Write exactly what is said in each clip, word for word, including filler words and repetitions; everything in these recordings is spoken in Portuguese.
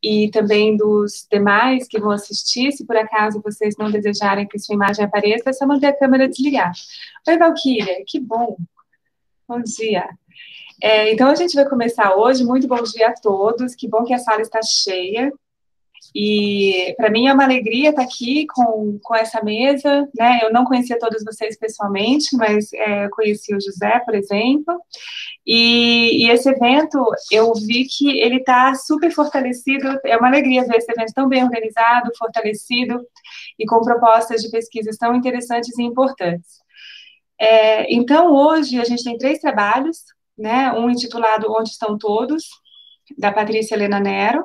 e também dos demais que vão assistir, se por acaso vocês não desejarem que sua imagem apareça, é só manter a câmera desligada. Oi, Valquíria, que bom. Bom dia. É, então, a gente vai começar hoje. Muito bom dia a todos. Que bom que a sala está cheia. E, para mim, é uma alegria estar aqui com, com essa mesa, né? Eu não conhecia todos vocês pessoalmente, mas é, eu conheci o José, por exemplo. E, e esse evento, eu vi que ele está super fortalecido. É uma alegria ver esse evento tão bem organizado, fortalecido e com propostas de pesquisas tão interessantes e importantes. É, então, hoje, a gente tem três trabalhos, né? Um intitulado Onde Estão Todos, da Patrícia Helena Nero,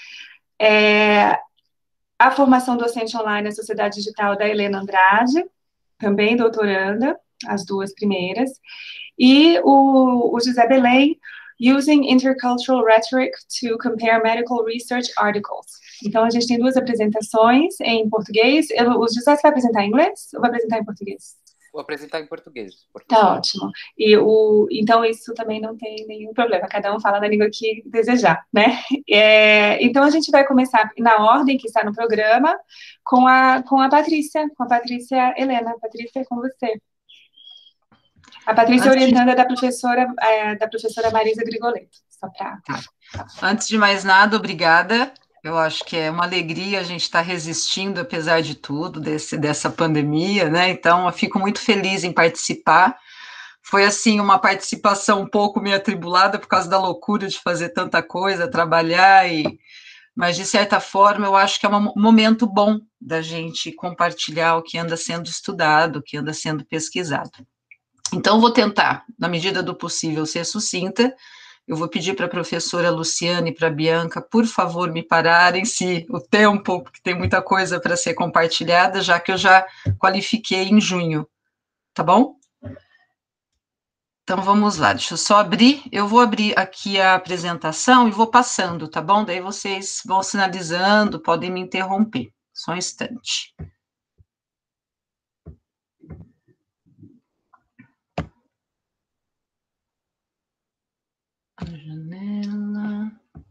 é, a formação docente online na sociedade digital da Helena Andrade, também doutoranda, as duas primeiras, e o, o José Belém, Using Intercultural Rhetoric to Compare Medical Research Articles. Então, a gente tem duas apresentações em português. Eu, o José, você vai apresentar em inglês ou vai apresentar em português? Vou apresentar em português. Tá ótimo. E o, então, isso também não tem nenhum problema, cada um fala na língua que desejar, né? É, então, a gente vai começar na ordem que está no programa, com a, com a Patrícia, com a Patrícia Helena. Patrícia, é com você. A Patrícia Antes orientanda de... da professora, é, da professora Marisa Grigoletto, só para... Tá. Antes de mais nada, obrigada. Eu acho que é uma alegria a gente estar resistindo, apesar de tudo, desse, dessa pandemia, né? Então, eu fico muito feliz em participar. Foi, assim, uma participação um pouco meio atribulada por causa da loucura de fazer tanta coisa, trabalhar, e... mas, de certa forma, eu acho que é um momento bom da gente compartilhar o que anda sendo estudado, o que anda sendo pesquisado. Então, vou tentar, na medida do possível, ser sucinta. Eu vou pedir para a professora Luciane e para a Bianca, por favor, me pararem se o tempo, porque tem muita coisa para ser compartilhada, já que eu já qualifiquei em junho, tá bom? Então, vamos lá, deixa eu só abrir, eu vou abrir aqui a apresentação e vou passando, tá bom? Daí vocês vão sinalizando, podem me interromper, só um instante. A janela...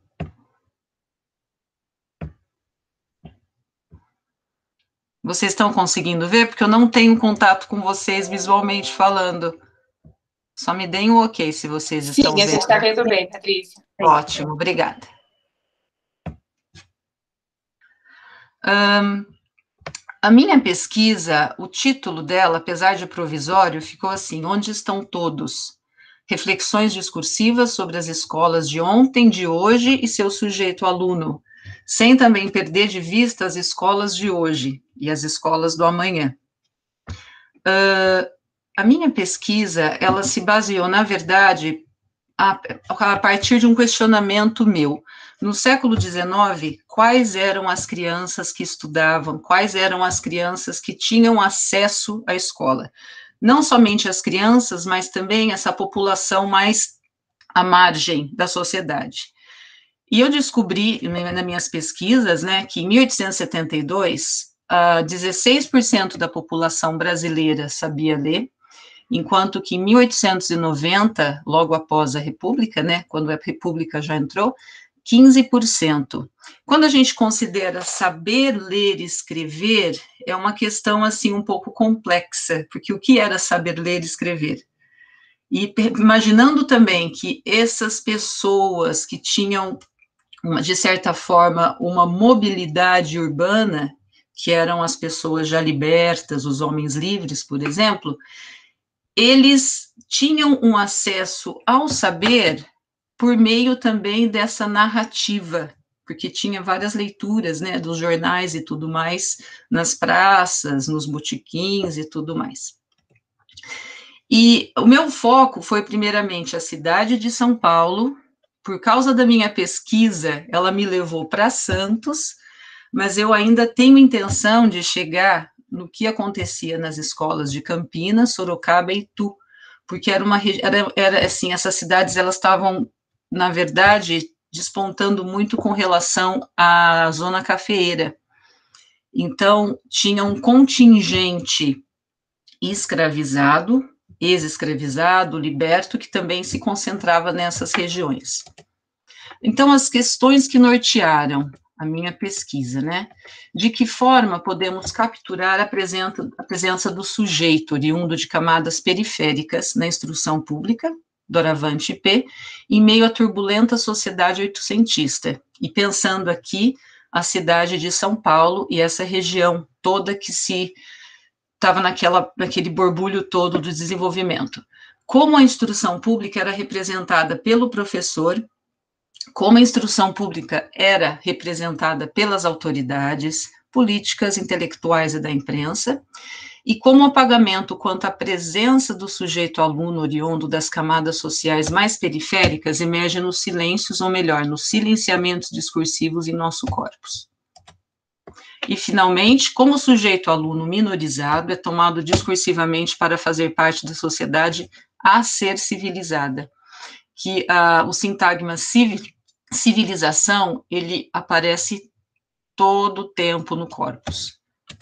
Vocês estão conseguindo ver? Porque eu não tenho contato com vocês visualmente falando. Só me deem um ok se vocês Sim, estão vendo. Sim, a gente está vendo bem, Patrícia. Ótimo, obrigada. Um, a minha pesquisa, o título dela, apesar de provisório, ficou assim: Onde Estão Todos? Reflexões discursivas sobre as escolas de ontem, de hoje e seu sujeito aluno, sem também perder de vista as escolas de hoje e as escolas do amanhã. Uh, a minha pesquisa, ela se baseou, na verdade, a, a partir de um questionamento meu. No século dezenove, quais eram as crianças que estudavam, quais eram as crianças que tinham acesso à escola? Não somente as crianças, mas também essa população mais à margem da sociedade. E eu descobri, nas minhas pesquisas, né, que em mil oitocentos e setenta e dois, uh, dezesseis por cento da população brasileira sabia ler, enquanto que em mil oitocentos e noventa, logo após a República, né, quando a República já entrou, quinze por cento. Quando a gente considera saber ler e escrever, é uma questão, assim, um pouco complexa, porque o que era saber ler e escrever? E imaginando também que essas pessoas que tinham, de certa forma, uma mobilidade urbana, que eram as pessoas já libertas, os homens livres, por exemplo, eles tinham um acesso ao saber por meio também dessa narrativa, porque tinha várias leituras, né, dos jornais e tudo mais, nas praças, nos botequins e tudo mais. E o meu foco foi, primeiramente, a cidade de São Paulo. Por causa da minha pesquisa, ela me levou para Santos, mas eu ainda tenho intenção de chegar no que acontecia nas escolas de Campinas, Sorocaba e Itu, porque era uma era, era assim, essas cidades, elas estavam, na verdade, despontando muito com relação à zona cafeeira. Então, tinha um contingente escravizado, ex-escravizado, liberto, que também se concentrava nessas regiões. Então, as questões que nortearam a minha pesquisa, né? De que forma podemos capturar a presença, a presença do sujeito oriundo de camadas periféricas na instrução pública, doravante P, em meio à turbulenta sociedade oitocentista, e pensando aqui a cidade de São Paulo e essa região toda que se estava naquela, naquele borbulho todo do desenvolvimento. Como a instrução pública era representada pelo professor, como a instrução pública era representada pelas autoridades políticas, intelectuais e da imprensa, e como o apagamento quanto à presença do sujeito aluno oriundo das camadas sociais mais periféricas emerge nos silêncios, ou melhor, nos silenciamentos discursivos em nosso corpus. E, finalmente, como o sujeito aluno minorizado é tomado discursivamente para fazer parte da sociedade a ser civilizada, que uh, o sintagma civil, civilização, ele aparece todo o tempo no corpus.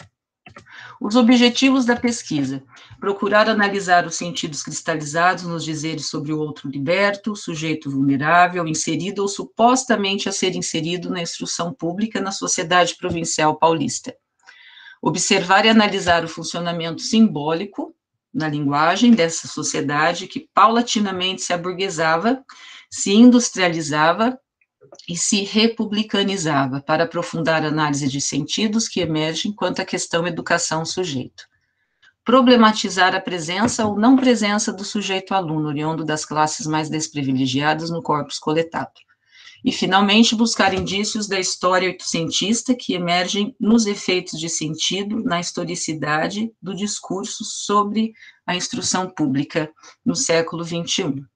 Os objetivos da pesquisa: procurar analisar os sentidos cristalizados nos dizeres sobre o outro liberto, sujeito vulnerável, inserido ou supostamente a ser inserido na instrução pública na sociedade provincial paulista. Observar e analisar o funcionamento simbólico na linguagem dessa sociedade que paulatinamente se aburguesava, se industrializava e se republicanizava, para aprofundar a análise de sentidos que emergem quanto à questão educação-sujeito. Problematizar a presença ou não presença do sujeito aluno, oriundo das classes mais desprivilegiadas no corpus coletado. E, finalmente, buscar indícios da história oitocentista que emergem nos efeitos de sentido, na historicidade do discurso sobre a instrução pública no século vinte e um.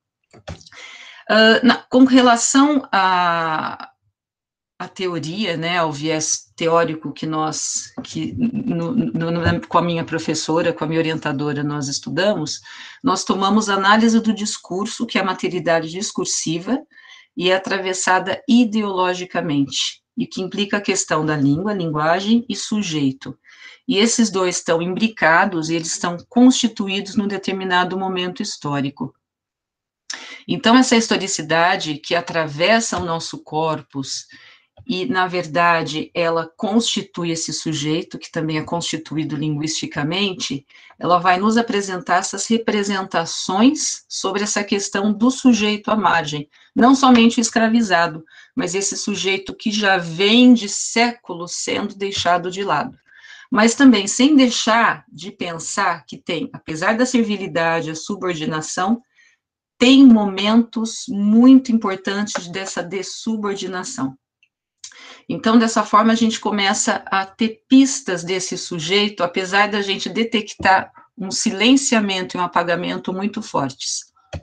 Uh, na, com relação à, à teoria, né, ao viés teórico que nós, que no, no, com a minha professora, com a minha orientadora, nós estudamos, nós tomamos análise do discurso, que é a materialidade discursiva, e é atravessada ideologicamente, e que implica a questão da língua, linguagem e sujeito. E esses dois estão imbricados, e eles estão constituídos num determinado momento histórico. Então, essa historicidade que atravessa o nosso corpus e, na verdade, ela constitui esse sujeito, que também é constituído linguisticamente, ela vai nos apresentar essas representações sobre essa questão do sujeito à margem, não somente o escravizado, mas esse sujeito que já vem de séculos sendo deixado de lado. Mas também sem deixar de pensar que tem, apesar da servilidade, a subordinação, tem momentos muito importantes dessa dessubordinação. Então, dessa forma, a gente começa a ter pistas desse sujeito, apesar da gente detectar um silenciamento e um apagamento muito fortes.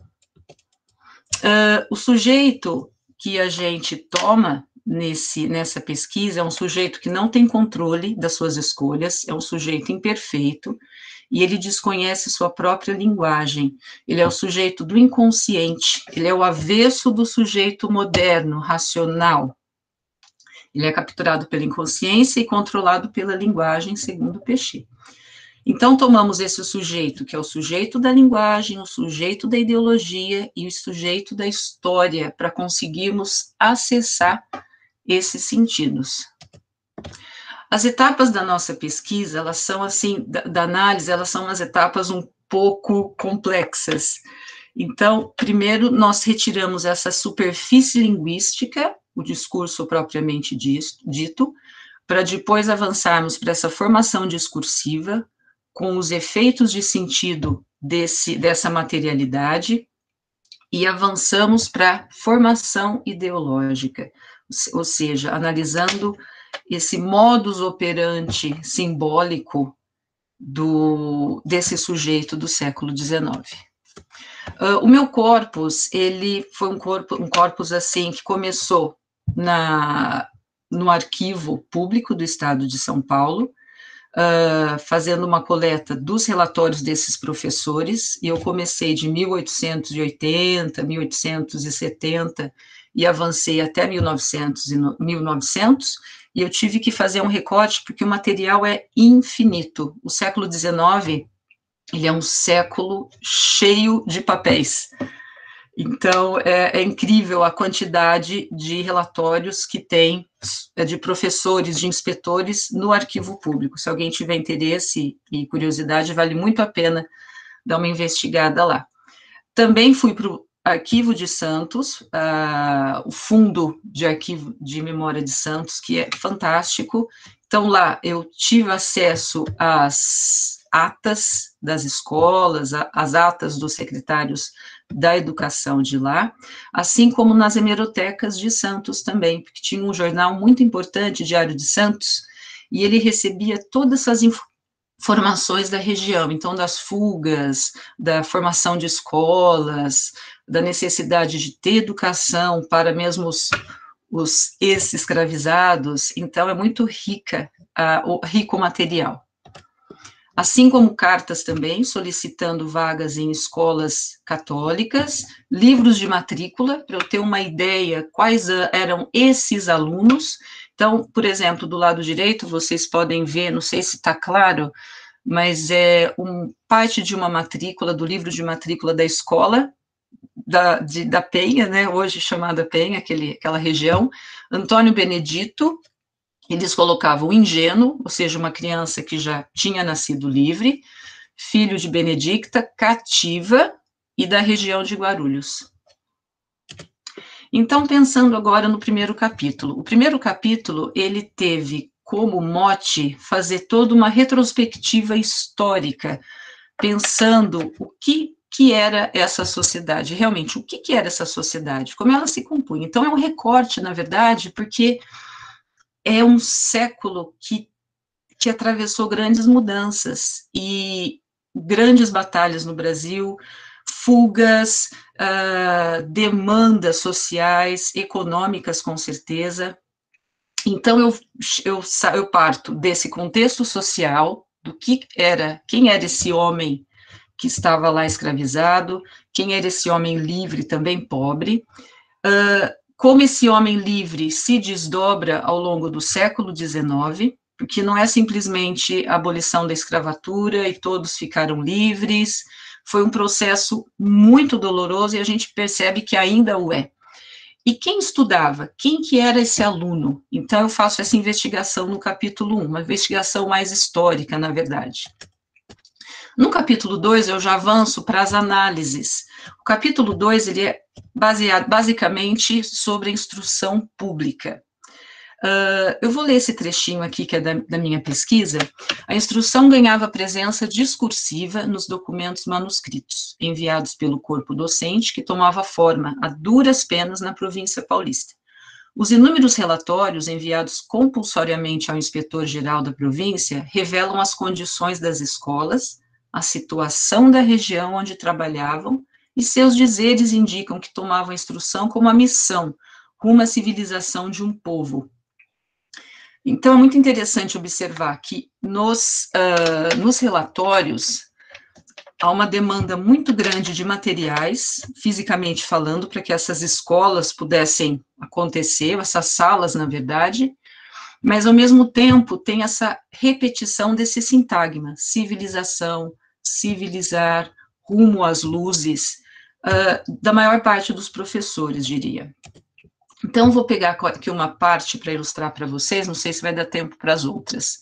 Uh, o sujeito que a gente toma nesse, nessa pesquisa é um sujeito que não tem controle das suas escolhas, é um sujeito imperfeito, e ele desconhece sua própria linguagem. Ele é o sujeito do inconsciente, ele é o avesso do sujeito moderno, racional. Ele é capturado pela inconsciência e controlado pela linguagem, segundo Pechet. Então, tomamos esse sujeito, que é o sujeito da linguagem, o sujeito da ideologia e o sujeito da história, para conseguirmos acessar esses sentidos. As etapas da nossa pesquisa, elas são assim, da, da análise, elas são umas etapas um pouco complexas. Então, primeiro, nós retiramos essa superfície linguística, o discurso propriamente dito, para depois avançarmos para essa formação discursiva, com os efeitos de sentido desse, dessa materialidade, e avançamos para a formação ideológica, ou seja, analisando esse modus operandi simbólico do, desse sujeito do século dezenove. Uh, o meu corpus, ele foi um, corpo, um corpus assim, que começou na, no arquivo público do Estado de São Paulo, uh, fazendo uma coleta dos relatórios desses professores, e eu comecei de mil oitocentos e oitenta, mil oitocentos e setenta, e avancei até mil e novecentos, e eu tive que fazer um recorte, porque o material é infinito. O século dezenove, ele é um século cheio de papéis. Então, é, é incrível a quantidade de relatórios que tem de professores, de inspetores no arquivo público. Se alguém tiver interesse e curiosidade, vale muito a pena dar uma investigada lá. Também fui para o Arquivo de Santos, uh, o Fundo de Arquivo de Memória de Santos, que é fantástico. Então, lá eu tive acesso às atas das escolas, às atas dos secretários da educação de lá, assim como nas hemerotecas de Santos também, porque tinha um jornal muito importante, Diário de Santos, e ele recebia todas essas informações, formações da região, então das fugas, da formação de escolas, da necessidade de ter educação para mesmo os, os ex-escravizados, então é muito rica, uh, o rico material. Assim como cartas também, solicitando vagas em escolas católicas, livros de matrícula, para eu ter uma ideia quais eram esses alunos. Então, por exemplo, do lado direito, vocês podem ver, não sei se está claro, mas é um, parte de uma matrícula, do livro de matrícula da escola, da, de, da Penha, né, hoje chamada Penha, aquele, aquela região, Antônio Benedito. Eles colocavam ingênuo, ou seja, uma criança que já tinha nascido livre, filho de Benedicta, cativa e da região de Guarulhos. Então, pensando agora no primeiro capítulo. O primeiro capítulo, ele teve como mote fazer toda uma retrospectiva histórica, pensando o que, que era essa sociedade, realmente, o que, que era essa sociedade, como ela se compunha. Então, é um recorte, na verdade, porque é um século que, que atravessou grandes mudanças e grandes batalhas no Brasil, fugas, uh, demandas sociais, econômicas, com certeza. Então, eu, eu, eu parto desse contexto social, do que era, quem era esse homem que estava lá escravizado, quem era esse homem livre, também pobre, uh, como esse homem livre se desdobra ao longo do século dezenove, porque não é simplesmente a abolição da escravatura e todos ficaram livres, foi um processo muito doloroso e a gente percebe que ainda o é. E quem estudava? Quem que era esse aluno? Então, eu faço essa investigação no capítulo um, uma investigação mais histórica, na verdade. No capítulo dois, eu já avanço para as análises. O capítulo dois, ele é baseado basicamente sobre a instrução pública. Uh, eu vou ler esse trechinho aqui, que é da, da minha pesquisa. A instrução ganhava presença discursiva nos documentos manuscritos, enviados pelo corpo docente, que tomava forma a duras penas na província paulista. Os inúmeros relatórios enviados compulsoriamente ao inspetor-geral da província revelam as condições das escolas, a situação da região onde trabalhavam, e seus dizeres indicam que tomavam a instrução como a missão, rumo à civilização de um povo. Então, é muito interessante observar que nos, uh, nos relatórios há uma demanda muito grande de materiais, fisicamente falando, para que essas escolas pudessem acontecer, essas salas, na verdade, mas, ao mesmo tempo, tem essa repetição desse sintagma, civilização, civilizar, rumo às luzes, uh, da maior parte dos professores, diria. Então, vou pegar aqui uma parte para ilustrar para vocês, não sei se vai dar tempo para as outras.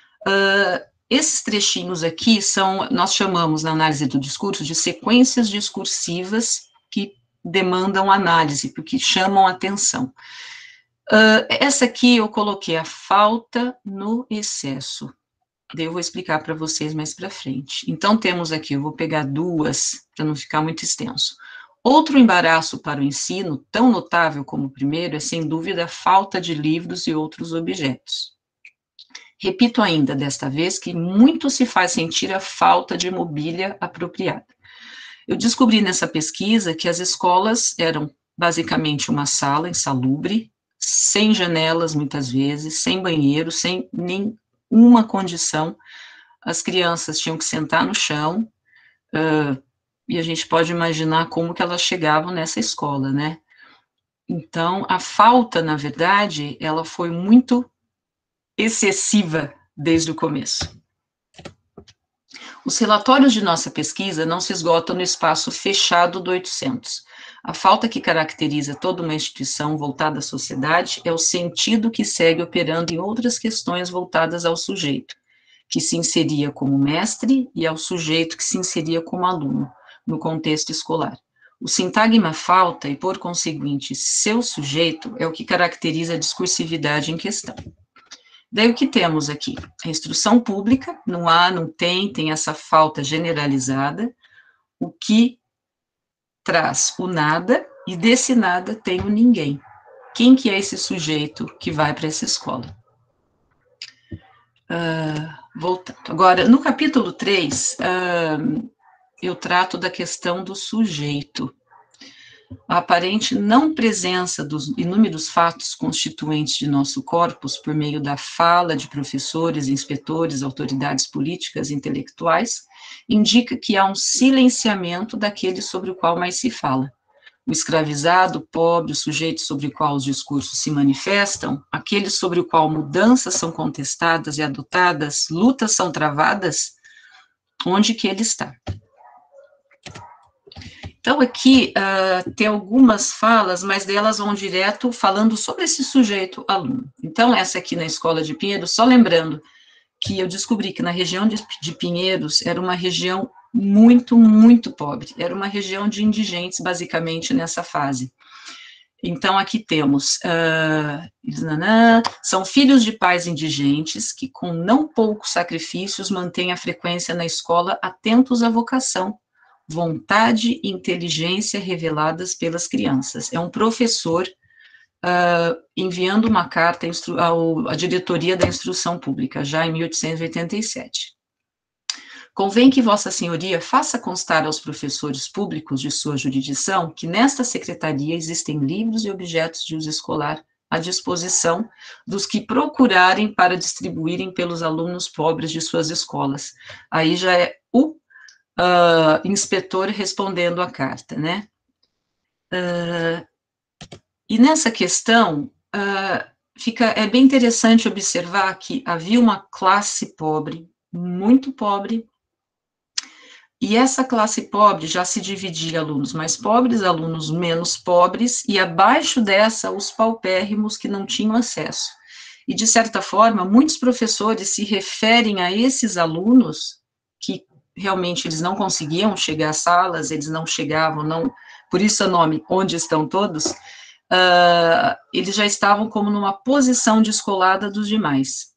Uh, esses trechinhos aqui são, nós chamamos na análise do discurso de sequências discursivas que demandam análise, porque chamam atenção. Uh, essa aqui eu coloquei a falta no excesso. Daí eu vou explicar para vocês mais para frente. Então, temos aqui, eu vou pegar duas, para não ficar muito extenso. Outro embaraço para o ensino, tão notável como o primeiro, é, sem dúvida, a falta de livros e outros objetos. Repito ainda, desta vez, que muito se faz sentir a falta de mobília apropriada. Eu descobri nessa pesquisa que as escolas eram basicamente uma sala insalubre, sem janelas, muitas vezes, sem banheiro, sem nenhuma condição. As crianças tinham que sentar no chão, uh, e a gente pode imaginar como que elas chegavam nessa escola, né? Então, a falta, na verdade, ela foi muito excessiva desde o começo. Os relatórios de nossa pesquisa não se esgotam no espaço fechado do oitocentos. A falta que caracteriza toda uma instituição voltada à sociedade é o sentido que segue operando em outras questões voltadas ao sujeito, que se inseria como mestre, e ao sujeito que se inseria como aluno, no contexto escolar. O sintagma falta, e por conseguinte, seu sujeito, é o que caracteriza a discursividade em questão. Daí o que temos aqui? A instrução pública, não há, não tem, tem essa falta generalizada, o que traz o nada, e desse nada tem o ninguém. Quem que é esse sujeito que vai para essa escola? Uh, voltando. Agora, no capítulo três, uh, eu trato da questão do sujeito. A aparente não presença dos inúmeros fatos constituintes de nosso corpus por meio da fala de professores, inspetores, autoridades políticas e intelectuais, indica que há um silenciamento daquele sobre o qual mais se fala. O escravizado, o pobre, o sujeito sobre o qual os discursos se manifestam, aquele sobre o qual mudanças são contestadas e adotadas, lutas são travadas, onde que ele está? Então, aqui uh, tem algumas falas, mas delas vão direto falando sobre esse sujeito aluno. Então, essa aqui na Escola de Pinheiros, só lembrando que eu descobri que na região de, de Pinheiros era uma região muito, muito pobre, era uma região de indigentes, basicamente, nessa fase. Então, aqui temos, uh, são filhos de pais indigentes que, com não poucos sacrifícios, mantêm a frequência na escola, atentos à vocação, vontade e inteligência reveladas pelas crianças. É um professor uh, enviando uma carta ao, à diretoria da instrução pública, já em mil oitocentos e oitenta e sete. Convém que Vossa Senhoria faça constar aos professores públicos de sua jurisdição que nesta secretaria existem livros e objetos de uso escolar à disposição dos que procurarem para distribuírem pelos alunos pobres de suas escolas. Aí já é o Uh, inspetor respondendo a carta, né? Uh, e nessa questão, uh, fica, é bem interessante observar que havia uma classe pobre, muito pobre, e essa classe pobre já se dividia em alunos mais pobres, alunos menos pobres, e abaixo dessa, os paupérrimos que não tinham acesso. E, de certa forma, muitos professores se referem a esses alunos que realmente eles não conseguiam chegar às salas, eles não chegavam, não, por isso o nome, onde estão todos, uh, eles já estavam como numa posição descolada dos demais.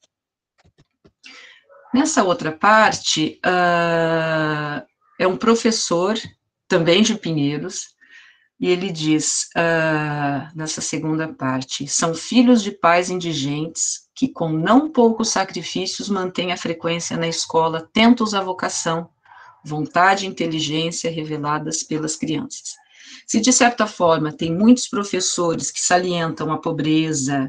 Nessa outra parte, uh, é um professor, também de Pinheiros, e ele diz, uh, nessa segunda parte, são filhos de pais indigentes que com não poucos sacrifícios mantêm a frequência na escola, atentos à vocação, vontade e inteligência reveladas pelas crianças. Se, de certa forma, tem muitos professores que salientam a pobreza,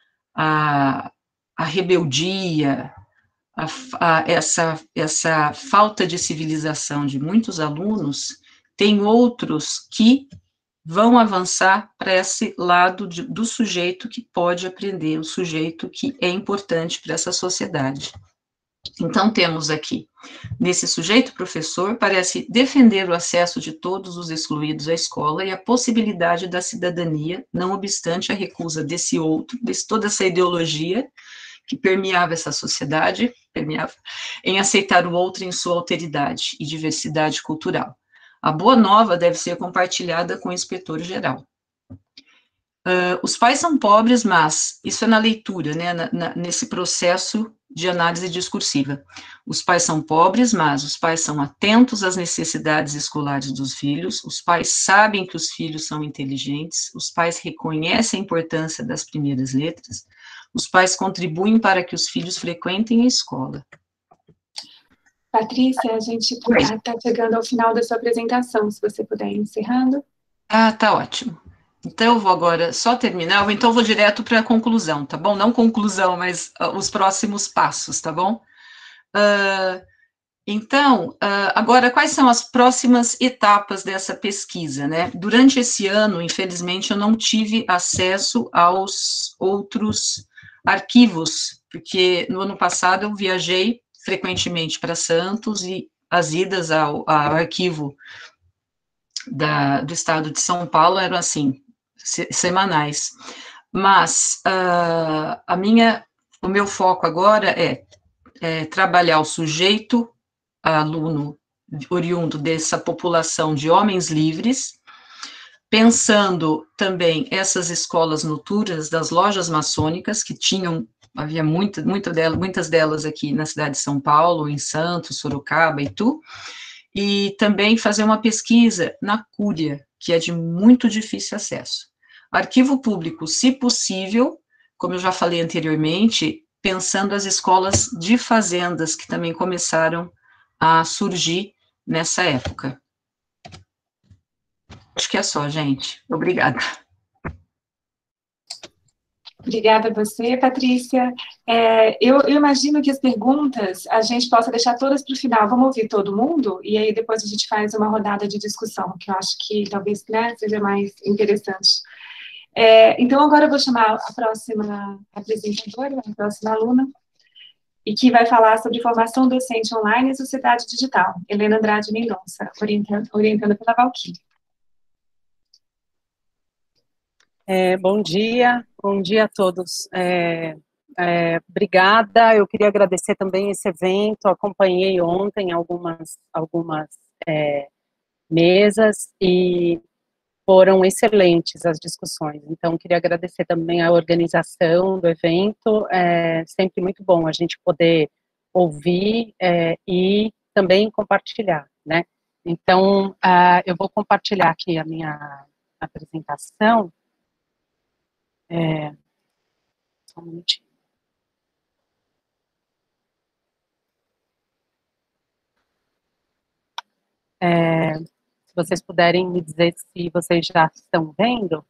a, a rebeldia, a, a, essa, essa falta de civilização de muitos alunos, tem outros que vão avançar para esse lado de, do sujeito que pode aprender, o sujeito que é importante para essa sociedade. Então, temos aqui, nesse sujeito professor, parece defender o acesso de todos os excluídos à escola e a possibilidade da cidadania, não obstante a recusa desse outro, de toda essa ideologia que permeava essa sociedade, permeava, em aceitar o outro em sua alteridade e diversidade cultural. A boa nova deve ser compartilhada com o inspetor-geral. Uh, os pais são pobres, mas, isso é na leitura, né, na, na, nesse processo de análise discursiva. Os pais são pobres, mas os pais são atentos às necessidades escolares dos filhos, os pais sabem que os filhos são inteligentes, os pais reconhecem a importância das primeiras letras, os pais contribuem para que os filhos frequentem a escola. Patrícia, a gente está chegando ao final da sua apresentação, se você puder ir encerrando. Ah, tá ótimo. Então, eu vou agora só terminar, ou então vou direto para a conclusão, tá bom? Não conclusão, mas uh, os próximos passos, tá bom? Uh, então, uh, agora, quais são as próximas etapas dessa pesquisa, né? Durante esse ano, infelizmente, eu não tive acesso aos outros arquivos, porque no ano passado eu viajei frequentemente para Santos e as idas ao, ao arquivo da, do estado de São Paulo eram, assim, se, semanais. Mas uh, a minha, o meu foco agora é, é trabalhar o sujeito, aluno oriundo dessa população de homens livres, pensando também essas escolas noturnas das lojas maçônicas, que tinham, havia muita, muita delas, muitas delas aqui na cidade de São Paulo, em Santos, Sorocaba, Itu, e também fazer uma pesquisa na Cúria, que é de muito difícil acesso. Arquivo público, se possível, como eu já falei anteriormente, pensando as escolas de fazendas, que também começaram a surgir nessa época. Acho que é só, gente. Obrigada. Obrigada a você, Patrícia. É, eu, eu imagino que as perguntas a gente possa deixar todas para o final. Vamos ouvir todo mundo? E aí depois a gente faz uma rodada de discussão, que eu acho que talvez, né, seja mais interessante. É, então, agora eu vou chamar a próxima apresentadora, a próxima aluna, e que vai falar sobre formação docente online e sociedade digital, Helena Andrade Mendonça, orientando, orientada pela Valquíria. É, bom dia, bom dia a todos. É, é, obrigada, eu queria agradecer também esse evento, acompanhei ontem algumas, algumas é, mesas e foram excelentes as discussões, então queria agradecer também a organização do evento, é sempre muito bom a gente poder ouvir é, e também compartilhar, né? Então, uh, eu vou compartilhar aqui a minha apresentação. É, só um minutinho. É, se vocês puderem me dizer se vocês já estão vendo.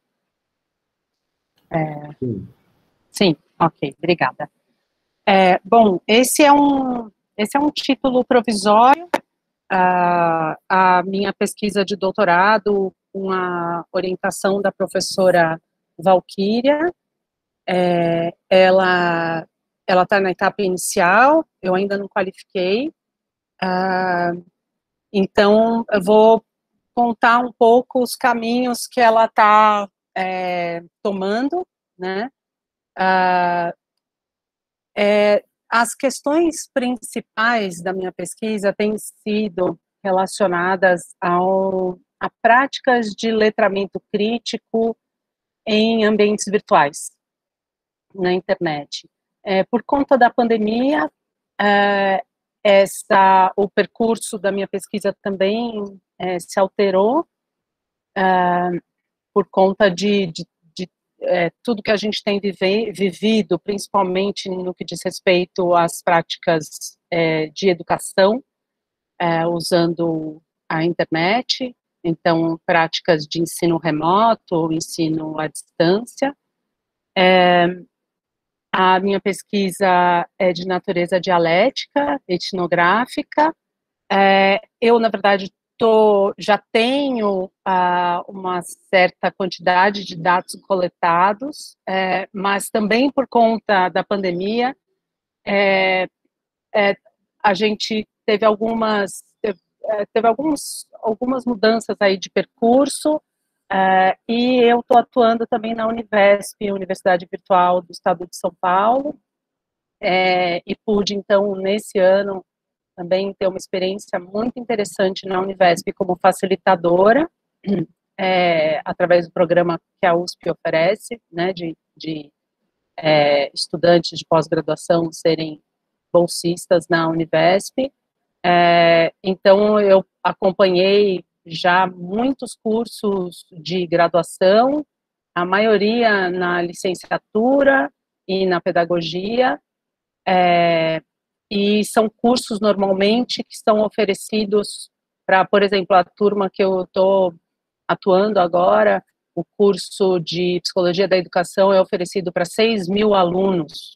É, sim. Sim, ok, obrigada. É, bom, esse é um, esse é um título provisório, uh, a minha pesquisa de doutorado, uma orientação da professora Valquíria. É, ela ela está na etapa inicial, eu ainda não qualifiquei, uh, então eu vou contar um pouco os caminhos que ela está é, tomando, né? Uh, é, as questões principais da minha pesquisa têm sido relacionadas ao, a práticas de letramento crítico em ambientes virtuais, na internet. É, por conta da pandemia, é, essa, o percurso da minha pesquisa também é, se alterou é, por conta de, de, de é, tudo que a gente tem vive, vivido, principalmente no que diz respeito às práticas é, de educação, é, usando a internet, então práticas de ensino remoto, ensino à distância. É, a minha pesquisa é de natureza dialética, etnográfica. É, eu, na verdade, tô, já tenho uh, uma certa quantidade de dados coletados, é, mas também por conta da pandemia, é, é, a gente teve algumas, teve, teve alguns, algumas mudanças aí de percurso, Uh, e eu estou atuando também na Univesp, Universidade Virtual do Estado de São Paulo, é, e pude, então, nesse ano, também ter uma experiência muito interessante na Univesp como facilitadora, é, através do programa que a U S P oferece, né, de, de é, estudantes de pós-graduação serem bolsistas na Univesp. É, então, eu acompanhei já muitos cursos de graduação, a maioria na licenciatura e na pedagogia, é, e são cursos normalmente que são oferecidos para, por exemplo, a turma que eu estou atuando agora, o curso de Psicologia da Educação é oferecido para seis mil alunos.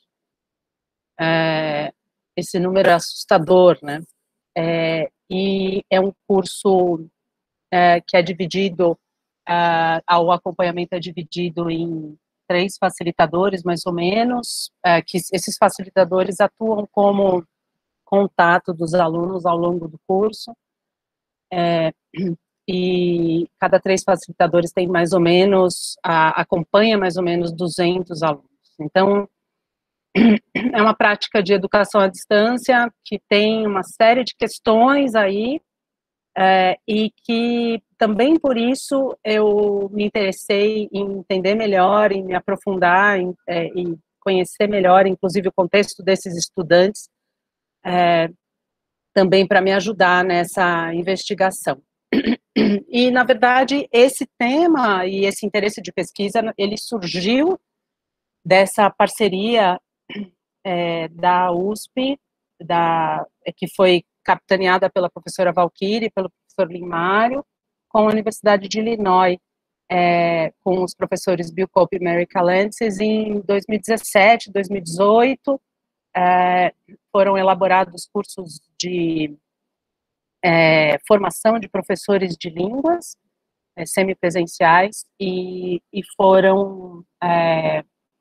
É, esse número é assustador, né? É, e é um curso É, que é dividido, uh, o acompanhamento é dividido em três facilitadores, mais ou menos, uh, que esses facilitadores atuam como, contato dos alunos ao longo do curso, é, e cada três facilitadores tem mais ou menos, a, acompanha mais ou menos duzentos alunos. Então, é uma prática de educação à distância que tem uma série de questões aí, é, e que também por isso eu me interessei em entender melhor, em me aprofundar, em, é, em conhecer melhor, inclusive o contexto desses estudantes, é, também para me ajudar nessa investigação. E, na verdade, esse tema e esse interesse de pesquisa, ele surgiu dessa parceria é, da U S P, da, que foi capitaneada pela professora Valquíria e pelo professor Limário, com a Universidade de Illinois, é, com os professores Bill Cope e Mary Calantzis, em dois mil e dezessete, dois mil e dezoito, é, foram elaborados cursos de é, formação de professores de línguas, é, semipresenciais, e, e foram, é,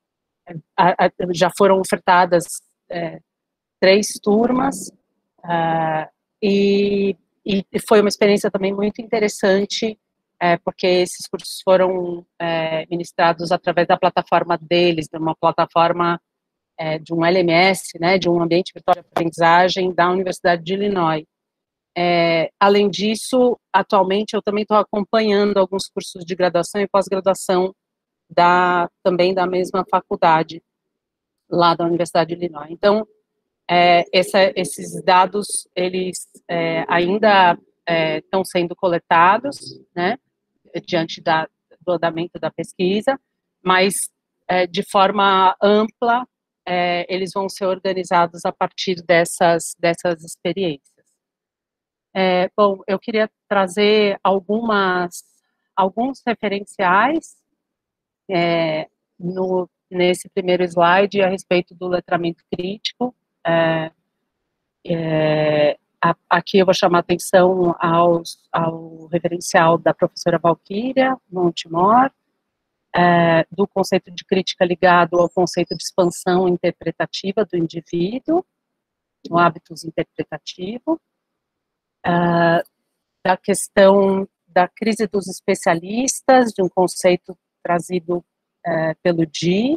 a, a, já foram ofertadas é, três turmas, uh, e, e foi uma experiência também muito interessante, é, porque esses cursos foram é, ministrados através da plataforma deles, de uma plataforma é, de um L M S, né, de um ambiente virtual de aprendizagem da Universidade de Illinois. É, além disso, atualmente eu também estou acompanhando alguns cursos de graduação e pós-graduação da, também da mesma faculdade, lá da Universidade de Illinois. Então, é, essa, esses dados, eles é, ainda é, estão sendo coletados, né, diante da, do andamento da pesquisa, mas é, de forma ampla, é, eles vão ser organizados a partir dessas, dessas experiências. É, bom, eu queria trazer algumas, alguns referenciais é, no, nesse primeiro slide a respeito do letramento crítico. É, é, a, aqui eu vou chamar a atenção aos, ao referencial da professora Valquíria Montemor, é, do conceito de crítica ligado ao conceito de expansão interpretativa do indivíduo, do hábitos interpretativo, é, da questão da crise dos especialistas, de um conceito trazido é, pelo Dee,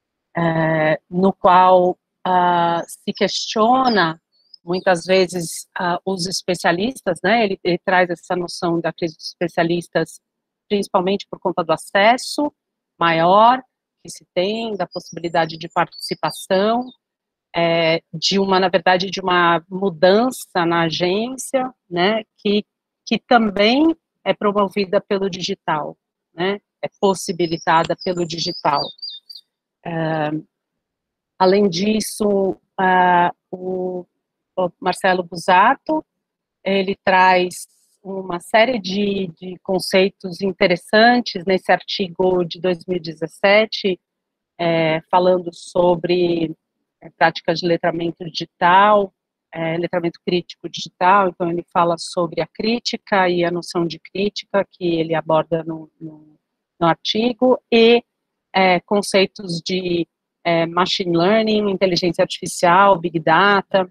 é, no qual uh, se questiona muitas vezes uh, os especialistas, né, ele, ele traz essa noção da crise dos especialistas principalmente por conta do acesso maior que se tem, da possibilidade de participação, é, de uma, na verdade, de uma mudança na agência, né, que, que também é promovida pelo digital, né, é possibilitada pelo digital. É, além disso, uh, o, o Marcelo Busato, ele traz uma série de, de conceitos interessantes nesse artigo de dois mil e dezessete, é, falando sobre é, práticas de letramento digital, é, letramento crítico digital. Então ele fala sobre a crítica e a noção de crítica que ele aborda no, no, no artigo, e é, conceitos de é, machine learning, inteligência artificial, big data.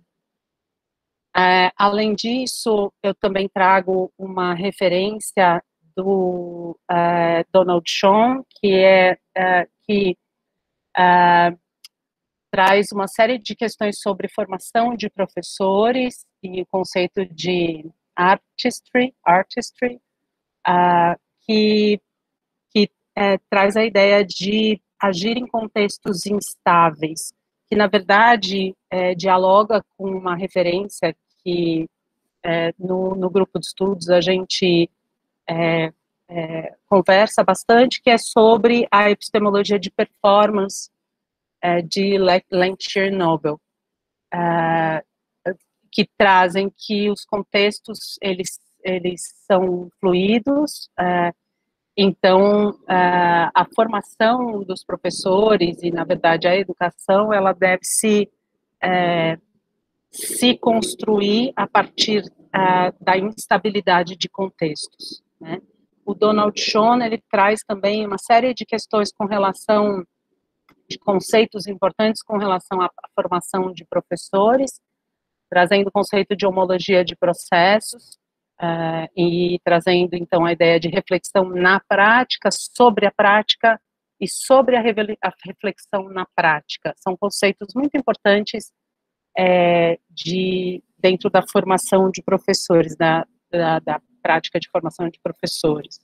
É, além disso, eu também trago uma referência do é, Donald Schoen, que, é, é, que é, traz uma série de questões sobre formação de professores e o conceito de artistry, artistry uh, que, que é, traz a ideia de agir em contextos instáveis, que na verdade é, dialoga com uma referência que é, no, no grupo de estudos a gente é, é, conversa bastante, que é sobre a epistemologia de performance é, de Lancashire Nobel, é, que trazem que os contextos eles, eles são fluidos, é, então é, a formação dos professores e, na verdade, a educação, ela deve se é, se construir a partir uh, da instabilidade de contextos, né? O Donald Schoen, ele traz também uma série de questões com relação, de conceitos importantes com relação à formação de professores, trazendo o conceito de homologia de processos, uh, e trazendo, então, a ideia de reflexão na prática, sobre a prática e sobre a, a reflexão na prática. São conceitos muito importantes é, de, dentro da formação de professores, da, da, da prática de formação de professores.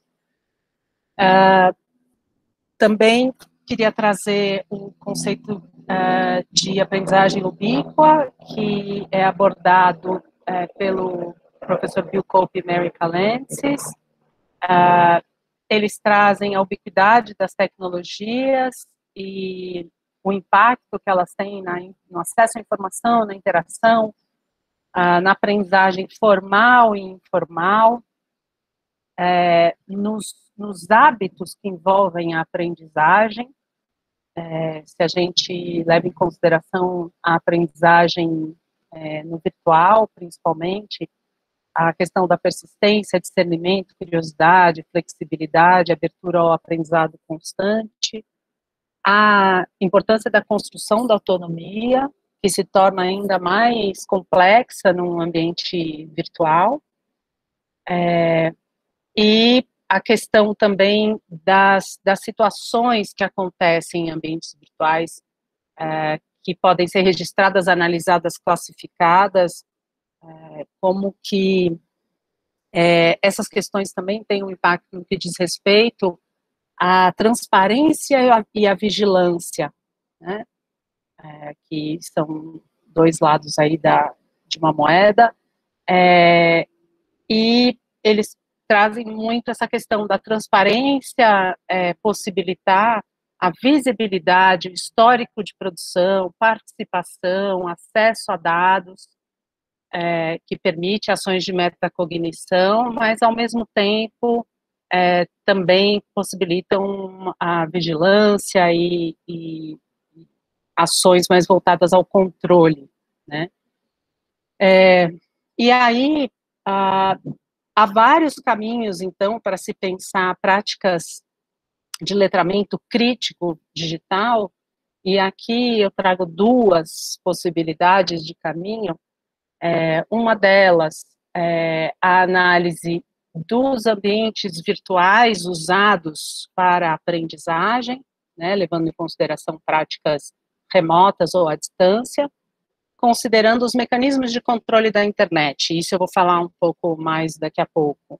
Uh, também queria trazer o conceito uh, de aprendizagem ubíqua, que é abordado uh, pelo professor Bill Cope e Mary Calentzis. Uh, eles trazem a ubiquidade das tecnologias e o impacto que elas têm na, no acesso à informação, na interação, uh, na aprendizagem formal e informal, uh, nos nos hábitos que envolvem a aprendizagem, é, se a gente leva em consideração a aprendizagem é, no virtual, principalmente, a questão da persistência, discernimento, curiosidade, flexibilidade, abertura ao aprendizado constante, a importância da construção da autonomia, que se torna ainda mais complexa num ambiente virtual, é, e a questão também das, das situações que acontecem em ambientes virtuais, é, que podem ser registradas, analisadas, classificadas, é, como que é, essas questões também têm um impacto no que diz respeito à transparência e à, e à vigilância, né, é, que são dois lados aí da, de uma moeda, é, e eles trazem muito essa questão da transparência, é, possibilitar a visibilidade, o histórico de produção, participação, acesso a dados, é, que permite ações de metacognição, mas, ao mesmo tempo, é, também possibilitam a vigilância e, e ações mais voltadas ao controle, né? É, e aí, a há vários caminhos, então, para se pensar práticas de letramento crítico digital, e aqui eu trago duas possibilidades de caminho. É, uma delas é a análise dos ambientes virtuais usados para a aprendizagem, né, levando em consideração práticas remotas ou à distância, considerando os mecanismos de controle da internet. Isso eu vou falar um pouco mais daqui a pouco.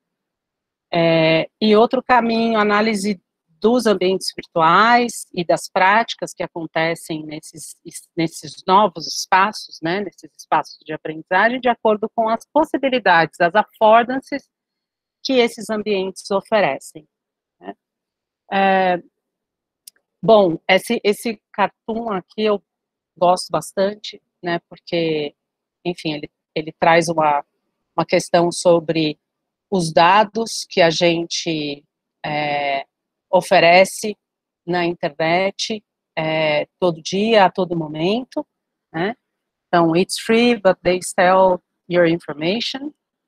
É, e outro caminho, análise dos ambientes virtuais e das práticas que acontecem nesses, nesses novos espaços, né, nesses espaços de aprendizagem, de acordo com as possibilidades, as affordances que esses ambientes oferecem, né. É, bom, esse, esse cartoon aqui eu gosto bastante, né, porque, enfim, ele, ele traz uma, uma questão sobre os dados que a gente é, oferece na internet é, todo dia, a todo momento, né. Então, it's free, but they sell your information.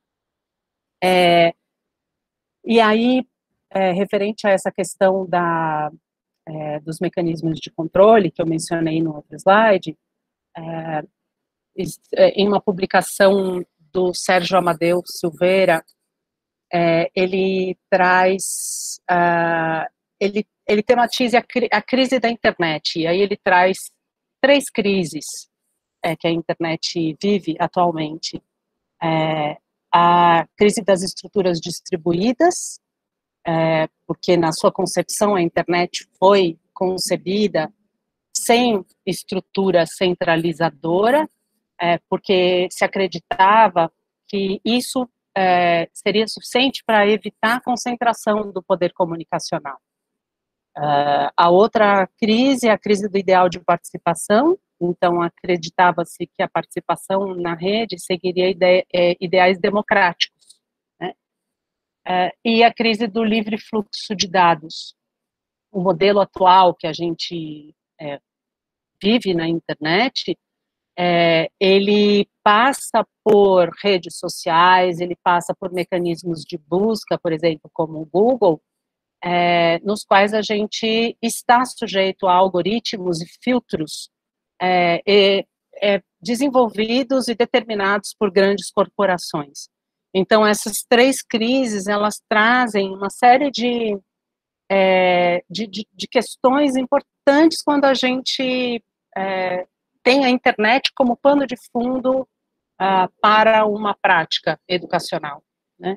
É, e aí, é, referente a essa questão da, é, dos mecanismos de controle, que eu mencionei no outro slide, é, em uma publicação do Sérgio Amadeu Silveira, é, ele traz, uh, ele, ele tematiza a, cri a crise da internet, e aí ele traz três crises é, que a internet vive atualmente. É, a crise das estruturas distribuídas, é, porque na sua concepção a internet foi concebida sem estrutura centralizadora, é, porque se acreditava que isso é, seria suficiente para evitar a concentração do poder comunicacional. Uh, a outra crise é a crise do ideal de participação. Então, acreditava-se que a participação na rede seguiria ide é, ideais democráticos, né? Uh, e a crise do livre fluxo de dados. O modelo atual que a gente é, vive na internet, é, ele passa por redes sociais, ele passa por mecanismos de busca, por exemplo, como o Google, é, nos quais a gente está sujeito a algoritmos e filtros é, é, é desenvolvidos e determinados por grandes corporações. Então, essas três crises, elas trazem uma série de, é, de, de, de questões importantes quando a gente é, tem a internet como pano de fundo uh, para uma prática educacional, né?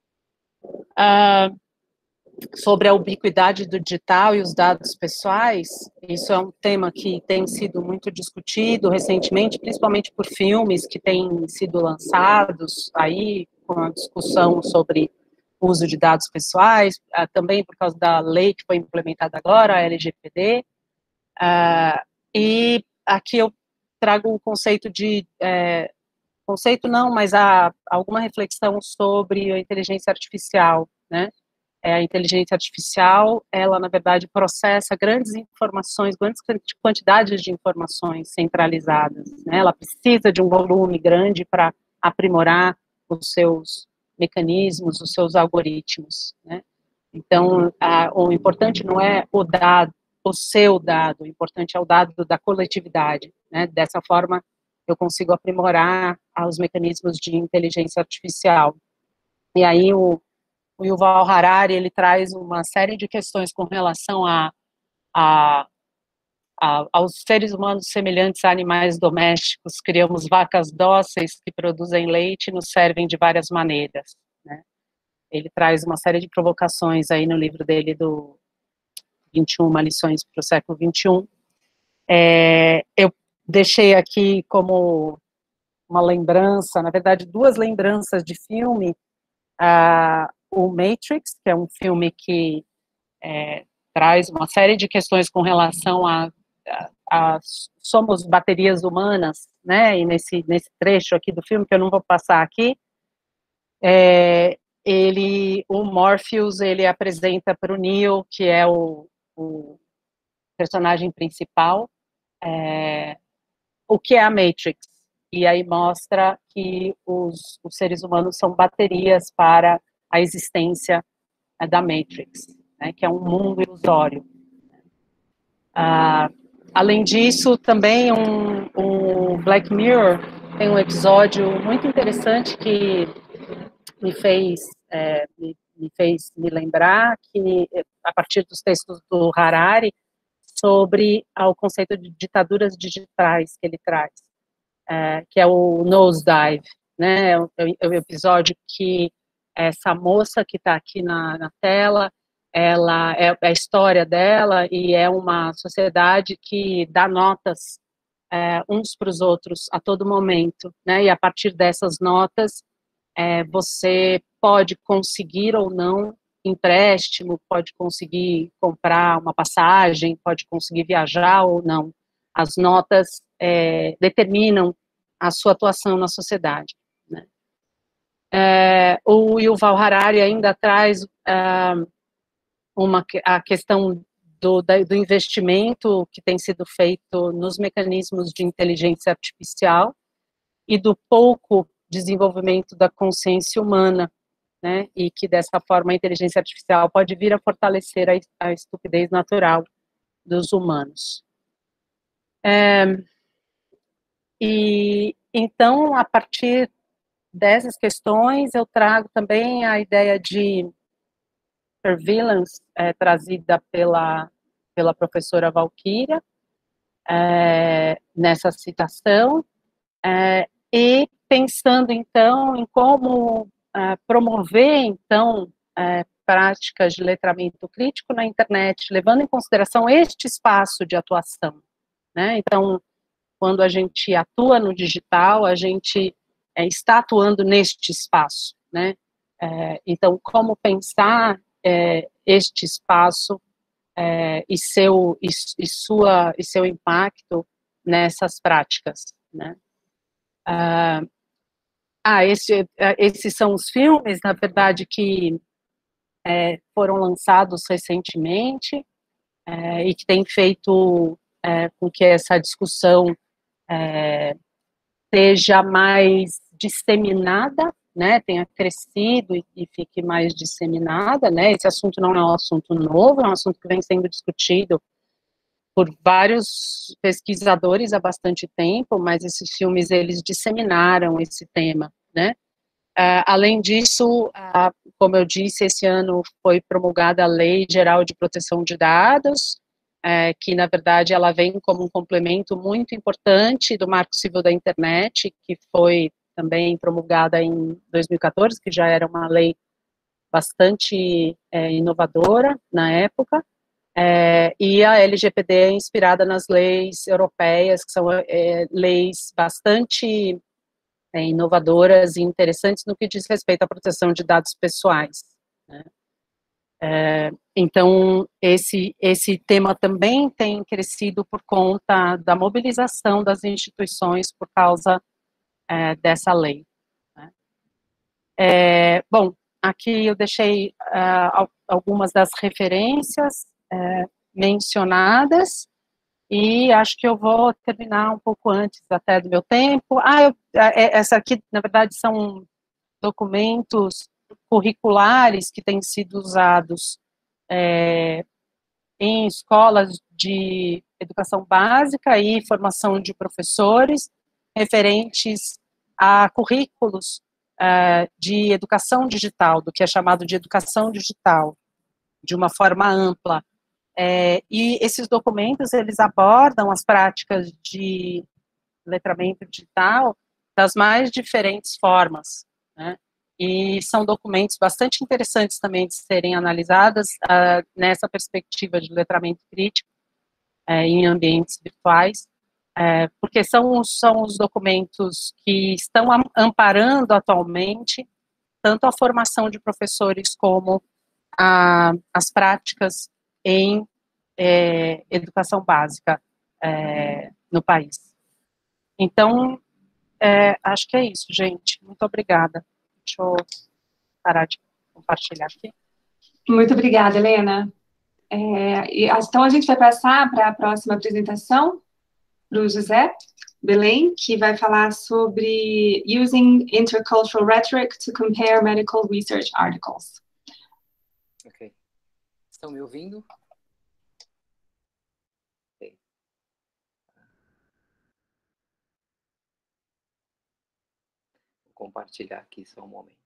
Uh, sobre a ubiquidade do digital e os dados pessoais, isso é um tema que tem sido muito discutido recentemente, principalmente por filmes que têm sido lançados aí, com a discussão sobre o uso de dados pessoais, uh, também por causa da lei que foi implementada agora, a L G P D, uh, e aqui eu trago o conceito de, é, conceito não, mas há alguma reflexão sobre a inteligência artificial, né? A inteligência artificial, ela, na verdade, processa grandes informações, grandes quantidades de informações centralizadas, né? Ela precisa de um volume grande para aprimorar os seus mecanismos, os seus algoritmos, né? Então, a, o importante não é o dado, o seu dado, o importante é o dado da coletividade, né? Dessa forma, eu consigo aprimorar os mecanismos de inteligência artificial. E aí, o O Yuval Harari, ele traz uma série de questões com relação a, a, a, aos seres humanos semelhantes a animais domésticos. Criamos vacas dóceis que produzem leite e nos servem de várias maneiras, né? Ele traz uma série de provocações aí no livro dele do vinte e uma lições para o século vinte e um. É, eu deixei aqui como uma lembrança, na verdade, duas lembranças de filme, a o Matrix, que é um filme que é, traz uma série de questões com relação a, a, a somos baterias humanas, né, e nesse, nesse trecho aqui do filme, que eu não vou passar aqui, é, ele, o Morpheus, ele apresenta para o Neo, que é o, o personagem principal, é, o que é a Matrix, e aí mostra que os, os seres humanos são baterias para a existência é, da Matrix, né, que é um mundo ilusório. Ah, além disso, também um, um Black Mirror tem um episódio muito interessante que me fez, é, me, me fez me lembrar que, a partir dos textos do Harari, sobre o conceito de ditaduras digitais que ele traz, é, que é o Nosedive, né, é o, é o episódio que essa moça que está aqui na, na tela, ela é, é a história dela e é uma sociedade que dá notas é, uns para os outros a todo momento, né? E a partir dessas notas, é, você pode conseguir ou não empréstimo, pode conseguir comprar uma passagem, pode conseguir viajar ou não. As notas é, determinam a sua atuação na sociedade. É, o Yuval Harari ainda traz uh, uma, a questão do, da, do investimento que tem sido feito nos mecanismos de inteligência artificial e do pouco desenvolvimento da consciência humana, né, e que dessa forma a inteligência artificial pode vir a fortalecer a, a estupidez natural dos humanos. É, e então, a partir dessas questões, eu trago também a ideia de surveillance, é, trazida pela, pela professora Valquíria, é, nessa citação, é, e pensando, então, em como é, promover, então, é, práticas de letramento crítico na internet, levando em consideração este espaço de atuação, né? Então, quando a gente atua no digital, a gente É, está atuando neste espaço, né? É, então, como pensar é, este espaço é, e, seu, e, e, sua, e seu impacto nessas práticas, né? Ah, ah esse, esses são os filmes, na verdade, que é, foram lançados recentemente é, e que têm feito é, com que essa discussão é, seja mais disseminada, né, tenha crescido e, e fique mais disseminada, né, esse assunto não é um assunto novo, é um assunto que vem sendo discutido por vários pesquisadores há bastante tempo, mas esses filmes, eles disseminaram esse tema, né? Uh, além disso, uh, como eu disse, esse ano foi promulgada a Lei Geral de Proteção de Dados, uh, que, na verdade, ela vem como um complemento muito importante do Marco Civil da Internet, que foi também promulgada em dois mil e quatorze, que já era uma lei bastante é, inovadora na época, é, e a L G P D é inspirada nas leis europeias, que são é, leis bastante é, inovadoras e interessantes no que diz respeito à proteção de dados pessoais, né? É, então, esse, esse tema também tem crescido por conta da mobilização das instituições por causa é, dessa lei, né? É, bom, aqui eu deixei uh, algumas das referências uh, mencionadas, e acho que eu vou terminar um pouco antes até do meu tempo. Ah, eu, essa aqui, na verdade, são documentos curriculares que têm sido usados é, em escolas de educação básica e formação de professores, referentes a currículos Uh, de educação digital, do que é chamado de educação digital, de uma forma ampla. É, e esses documentos, eles abordam as práticas de letramento digital das mais diferentes formas, né? E são documentos bastante interessantes também de serem analisadas uh, nessa perspectiva de letramento crítico uh, em ambientes virtuais, É, porque são, são os documentos que estão amparando atualmente tanto a formação de professores como a, as práticas em é, educação básica é, no país. Então, é, acho que é isso, gente. Muito obrigada. Deixa eu parar de compartilhar aqui. Muito obrigada, Helena. É, e, então, a gente vai passar para a próxima apresentação, para o José Belém, que vai falar sobre Using Intercultural Rhetoric to Compare Medical Research Articles. Ok. Estão me ouvindo? Ok. Vou compartilhar aqui só um momento.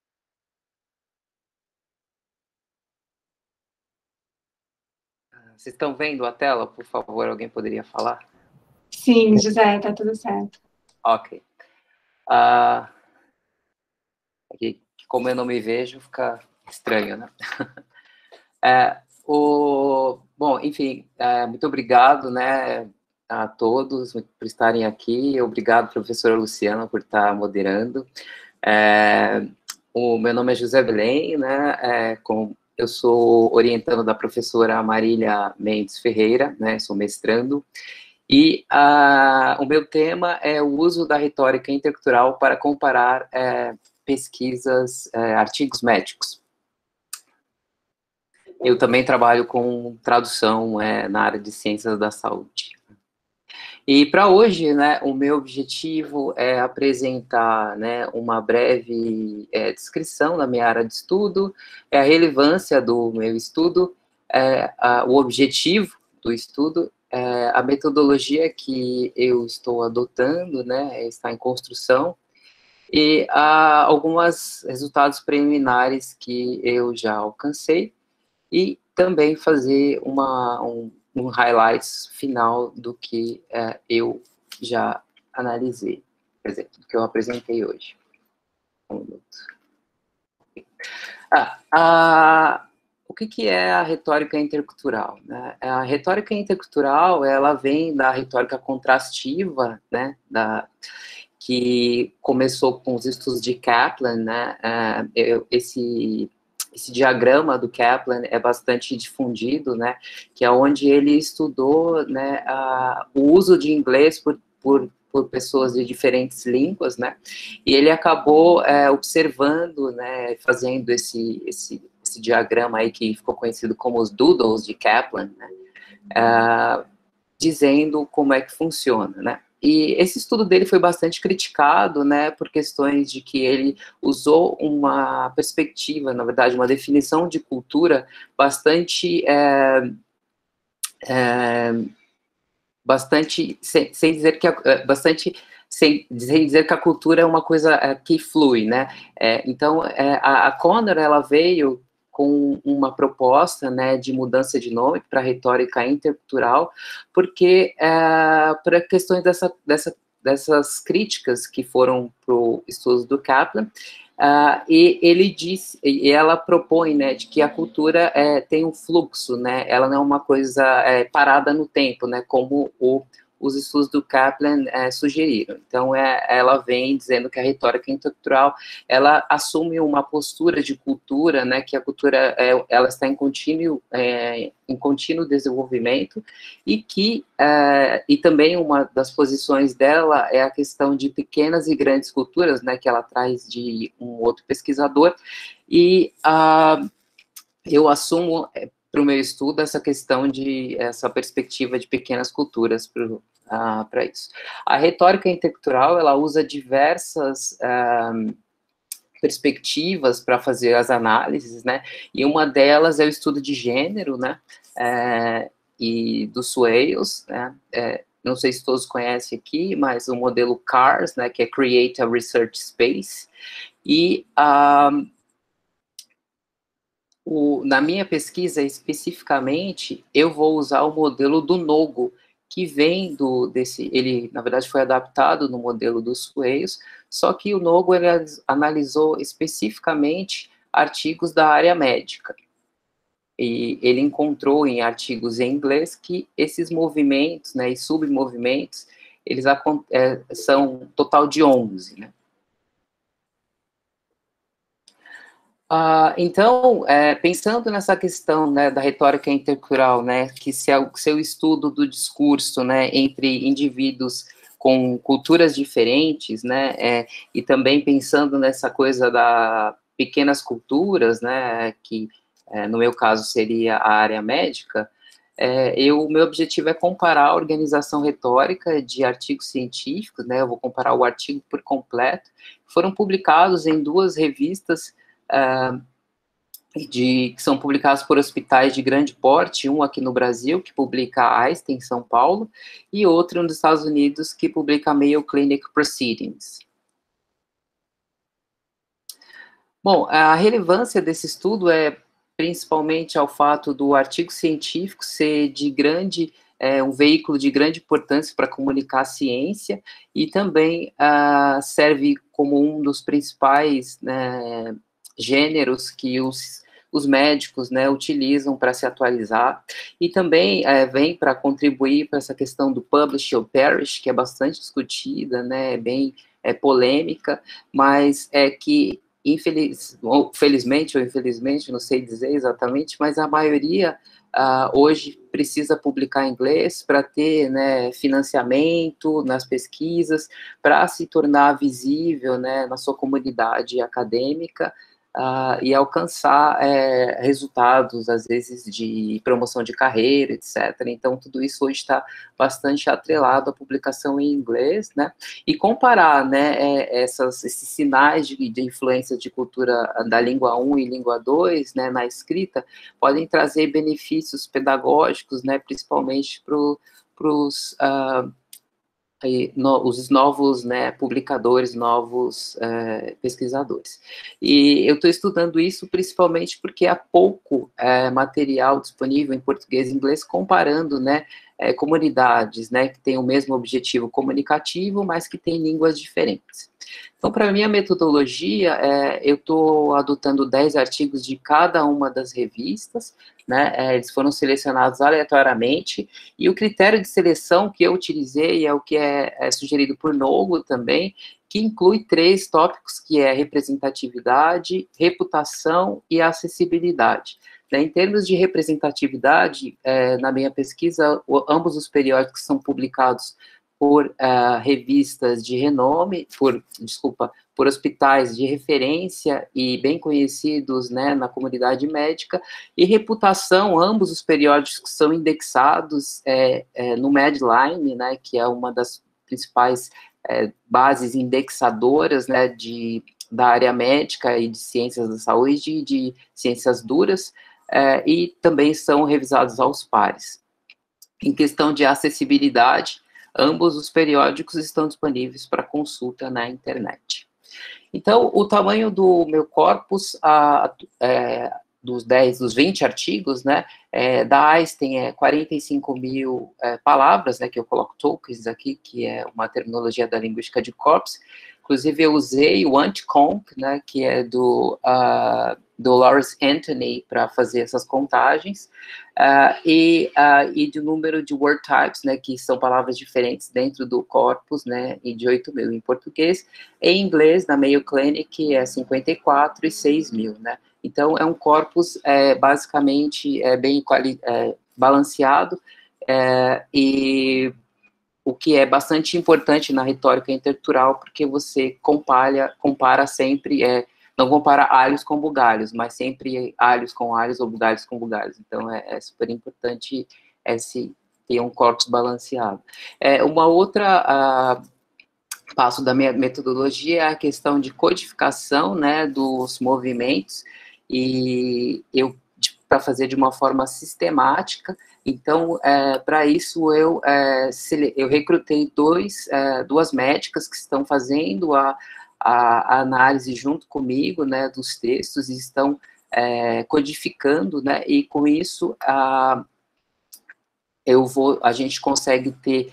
Vocês estão vendo a tela? Por favor, alguém poderia falar? Sim, José, tá tudo certo. Ok. Uh, aqui, como eu não me vejo, fica estranho, né? é, o, bom, enfim, é, muito obrigado, né, a todos por estarem aqui. Obrigado, professora Luciana, por estar moderando. É, o meu nome é José Belém, né, é, com, eu sou orientando da professora Marília Mendes Ferreira, né, sou mestrando. E uh, o meu tema é o uso da retórica intercultural para comparar é, pesquisas, é, artigos médicos. Eu também trabalho com tradução é, na área de ciências da saúde. E para hoje, né, o meu objetivo é apresentar, né, uma breve é, descrição da minha área de estudo, é a relevância do meu estudo, é, a, o objetivo do estudo, é, a metodologia que eu estou adotando, né, está em construção, e há alguns resultados preliminares que eu já alcancei, e também fazer uma, um, um highlights final do que é, eu já analisei, por exemplo, do que eu apresentei hoje. Um minuto. Ah, a, o que, que é a retórica intercultural, né? A retórica intercultural, ela vem da retórica contrastiva, né, da, que começou com os estudos de Kaplan, né? É, eu, esse... Esse diagrama do Kaplan é bastante difundido, né, que é onde ele estudou, né, a, o uso de inglês por, por, por pessoas de diferentes línguas, né, e ele acabou é, observando, né, fazendo esse, esse, esse diagrama aí que ficou conhecido como os doodles de Kaplan, né, é, dizendo como é que funciona, né. E esse estudo dele foi bastante criticado, né, por questões de que ele usou uma perspectiva, na verdade, uma definição de cultura bastante é, é, bastante, sem, sem dizer que, a, bastante, sem, sem dizer que a cultura é uma coisa é, que flui, né? É, então, é, a, a Connor, ela veio com uma proposta, né, de mudança de nome para retórica intercultural, porque é, para questões dessa, dessa, dessas críticas que foram para o estudo do Kaplan, Uh, e ele diz, e ela propõe, né, de que a cultura é, tem um fluxo, né, ela não é uma coisa é, parada no tempo, né, como o, os estudos do Kaplan é, sugeriram. Então, é, ela vem dizendo que a retórica intercultural, ela assume uma postura de cultura, né, que a cultura, é, ela está em contínuo, é, em contínuo desenvolvimento, e que, é, e também uma das posições dela é a questão de pequenas e grandes culturas, né, que ela traz de um outro pesquisador, e uh, eu assumo para o meu estudo essa questão de, essa perspectiva de pequenas culturas para uh, isso. A retórica intercultural, ela usa diversas uh, perspectivas para fazer as análises, né, e uma delas é o estudo de gênero, né, é, e dos Swales, né, é, não sei se todos conhecem aqui, mas o modelo CARS, né, que é Create a Research Space, e um, o, na minha pesquisa, especificamente, eu vou usar o modelo do Nogo, que vem do, desse, ele, na verdade, foi adaptado no modelo dos Swales, só que o Nogo, ele analisou especificamente artigos da área médica, e ele encontrou em artigos em inglês que esses movimentos, né, e submovimentos, eles é, são total de onze, né. Uh, então, é, pensando nessa questão, né, da retórica intercultural, né, que se é o seu estudo do discurso, né, entre indivíduos com culturas diferentes, né, é, e também pensando nessa coisa da pequenas culturas, né, que é, no meu caso seria a área médica, é, eu, meu objetivo é comparar a organização retórica de artigos científicos, né, eu vou comparar o artigo por completo, foram publicados em duas revistas Uh, de, que são publicados por hospitais de grande porte, um aqui no Brasil, que publica a Einstein, em São Paulo, e outro nos Estados Unidos, que publica a Mayo Clinic Proceedings. Bom, a relevância desse estudo é principalmente ao fato do artigo científico ser de grande, é, um veículo de grande importância para comunicar a ciência, e também uh, serve como um dos principais, né, gêneros que os, os médicos, né, utilizam para se atualizar, e também é, vem para contribuir para essa questão do publish or perish, que é bastante discutida, né, bem é, polêmica, mas é que, infeliz, ou, felizmente ou infelizmente, não sei dizer exatamente, mas a maioria uh, hoje precisa publicar em inglês para ter, né, financiamento nas pesquisas, para se tornar visível, né, na sua comunidade acadêmica, Uh, e alcançar é, resultados, às vezes, de promoção de carreira, etcétera. Então, tudo isso hoje está bastante atrelado à publicação em inglês, né? E comparar, né, é, essas, esses sinais de, de influência de cultura da língua um e língua dois, né, na escrita, podem trazer benefícios pedagógicos, né, principalmente para os... Uh, E no, os novos, né, publicadores, novos é, pesquisadores. E eu estou estudando isso principalmente porque há pouco é, material disponível em português e inglês comparando, né, é, comunidades, né, que têm o mesmo objetivo comunicativo, mas que têm línguas diferentes. Então, para a minha metodologia, é, eu estou adotando dez artigos de cada uma das revistas, né, é, eles foram selecionados aleatoriamente, e o critério de seleção que eu utilizei é o que é, é sugerido por Nogo também, que inclui três tópicos, que é representatividade, reputação e acessibilidade. Né, em termos de representatividade, é, na minha pesquisa, o, ambos os periódicos são publicados por uh, revistas de renome, por, desculpa, por hospitais de referência e bem conhecidos, né, na comunidade médica, e reputação, ambos os periódicos são indexados é, é, no Medline, né, que é uma das principais é, bases indexadoras, né, de, da área médica e de ciências da saúde e de ciências duras, é, e também são revisados aos pares. Em questão de acessibilidade, ambos os periódicos estão disponíveis para consulta na internet. Então, o tamanho do meu corpus, a, é, dos dez, dos vinte artigos, né, é, da Einstein é quarenta e cinco mil é, palavras, né, que eu coloco tokens aqui, que é uma terminologia da linguística de corpus. Inclusive, eu usei o AntConc, né, que é do, uh, do Lawrence Anthony, para fazer essas contagens, uh, e, uh, e do número de word types, né, que são palavras diferentes dentro do corpus, né, e de oito mil em português. Em inglês, na Mayo Clinic, é cinquenta e quatro e seis mil, né. Então, é um corpus, é, basicamente, é, bem quali é, balanceado, é, e o que é bastante importante na retórica intercultural, porque você compara, compara sempre, é, não compara alhos com bugalhos, mas sempre alhos com alhos ou bugalhos com bugalhos. Então, é, é super importante esse, ter um corpus balanceado. É, uma outra uh, passo da minha metodologia é a questão de codificação, né, dos movimentos, e eu, para fazer de uma forma sistemática. Então, é, para isso, eu, é, eu recrutei dois, é, duas médicas que estão fazendo a, a, a análise junto comigo, né, dos textos, e estão é, codificando, né, e com isso, a, eu vou, a gente consegue ter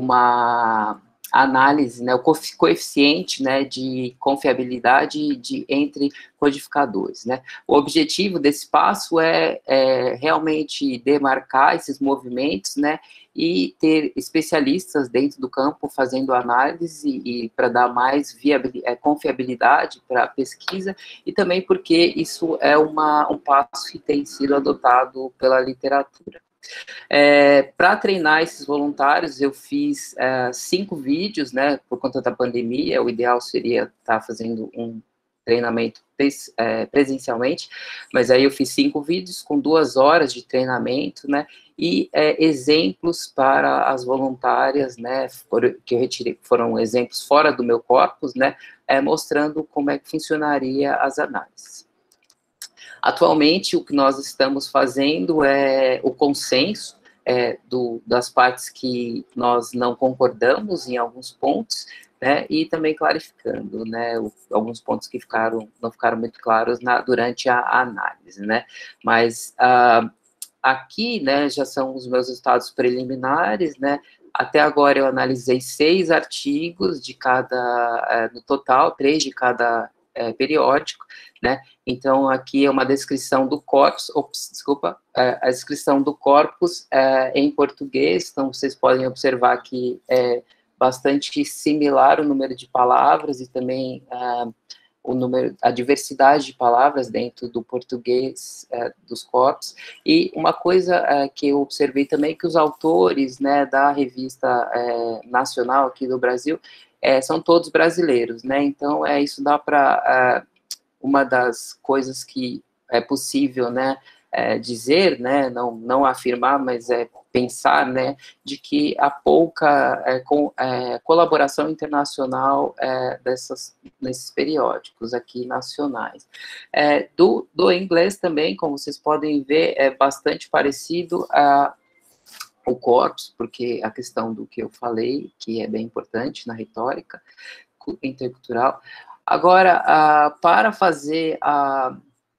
uma análise, né, o coeficiente, né, de confiabilidade de, entre codificadores, né. O objetivo desse passo é, é realmente demarcar esses movimentos, né, e ter especialistas dentro do campo fazendo análise e, e para dar mais viabilidade, é, confiabilidade para a pesquisa, e também porque isso é uma, um passo que tem sido adotado pela literatura. É, para treinar esses voluntários, eu fiz é, cinco vídeos, né, por conta da pandemia. O ideal seria estar tá fazendo um treinamento pres, é, presencialmente, mas aí eu fiz cinco vídeos com duas horas de treinamento, né, e é, exemplos para as voluntárias, né, for, que eu retirei, foram exemplos fora do meu corpus, né, é, mostrando como é que funcionaria as análises. Atualmente, o que nós estamos fazendo é o consenso é, do, das partes que nós não concordamos em alguns pontos, né, e também clarificando, né, o, alguns pontos que ficaram, não ficaram muito claros na, durante a, a análise, né, mas uh, aqui, né, já são os meus resultados preliminares, né, até agora eu analisei seis artigos de cada, uh, no total, três de cada uh, periódico, né, então aqui é uma descrição do corpus, ops, desculpa, uh, a descrição do corpus uh, em português, então vocês podem observar que é bastante similar o número de palavras e também uh, o número, a diversidade de palavras dentro do português uh, dos corpos. E uma coisa uh, que eu observei também, que os autores, né, da revista uh, nacional aqui do Brasil uh, são todos brasileiros, né, então uh, isso dá para, uh, uma das coisas que é possível, né, uh, dizer, né, não, não afirmar, mas é pensar, né, de que há pouca é, com, é, colaboração internacional é, dessas, nesses periódicos aqui nacionais. É, do, do inglês também, como vocês podem ver, é bastante parecido a o corpus, porque a questão do que eu falei, que é bem importante na retórica intercultural. Agora, a, para fazer a,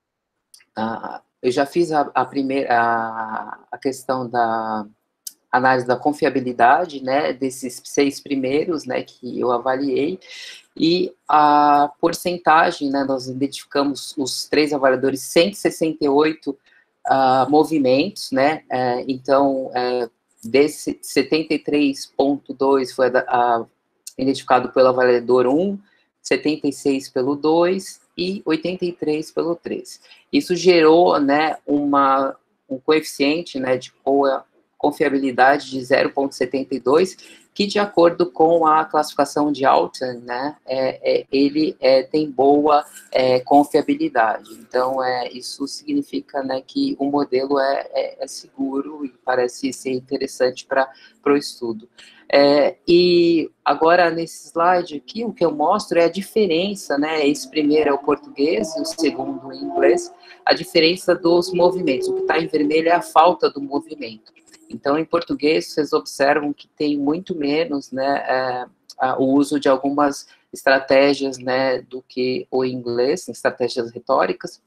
a eu já fiz a, a primeira, a, a questão da análise da confiabilidade, né, desses seis primeiros, né, que eu avaliei, e a porcentagem, né, nós identificamos os três avaliadores, cento e sessenta e oito uh, movimentos, né, uh, então, uh, desse setenta e três vírgula dois foi uh, identificado pelo avaliador um, setenta e seis pelo dois, e oitenta e três pelo três. Isso gerou, né, uma, um coeficiente, né, de confiabilidade de zero vírgula setenta e dois, que, de acordo com a classificação de Alton, né, é, é, ele é, tem boa é, confiabilidade. Então, é, isso significa, né, que o modelo é, é, é seguro e parece ser interessante para o estudo. É, e agora, nesse slide aqui, o que eu mostro é a diferença, né, esse primeiro é o português e o segundo o inglês, a diferença dos movimentos. O que está em vermelho é a falta do movimento. Então, em português, vocês observam que tem muito menos, né, é, a, o uso de algumas estratégias, né, do que o inglês, estratégias retóricas,